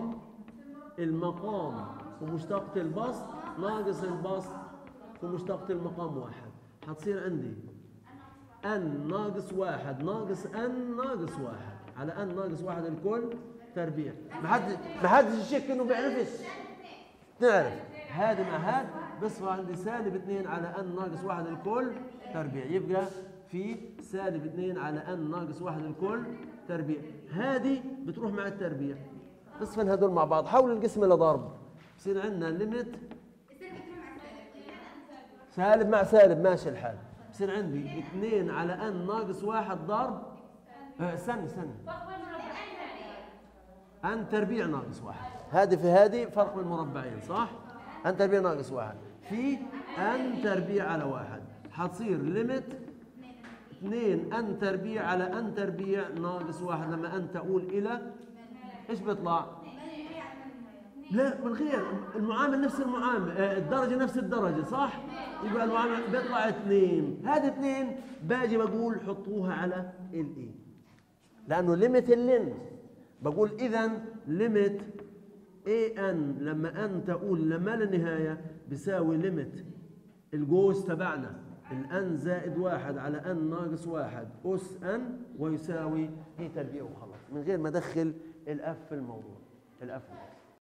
المقام ومشتقة البسط ناقص البسط ومشتقة المقام واحد. حتصير عندي أن ناقص واحد ناقص أن ناقص واحد على أن ناقص واحد الكل تربيع. ما حدش يشك إنه بيعرفش، نعرف هذه مع هذا بصفى عندي سالب 2 على ان ناقص واحد الكل تربيع، يبقى في سالب 2 على ان ناقص واحد الكل تربيع. هذه بتروح مع التربيع، اصفن هذول مع بعض، حول القسم الى ضرب بصير عندنا ليميت سالب مع سالب ماشي الحال. بصير عندي 2 على ان ناقص واحد ضرب استنى ان تربيع ناقص واحد. هذه في هذه فرق من مربعين، صح؟ ان تربيع ناقص واحد في ان تربيع على واحد، حتصير ليميت 2 ان تربيع على ان تربيع ناقص واحد لما ان تؤول الى ايش بيطلع؟ لا من غير المعامل نفس المعامل، الدرجه نفس الدرجه، صح؟ يبقى المعامل بيطلع 2. هذه 2 باجي بقول حطوها على الاي لانه ليميت اللين. بقول اذا ليميت اي ان لما ان تؤول لما لا نهايه بيساوي ليميت الجوز تبعنا الان زائد واحد على ان ناقص واحد اس ان ويساوي هي تربيع وخلاص من غير ما ادخل الاف في الموضوع. الاف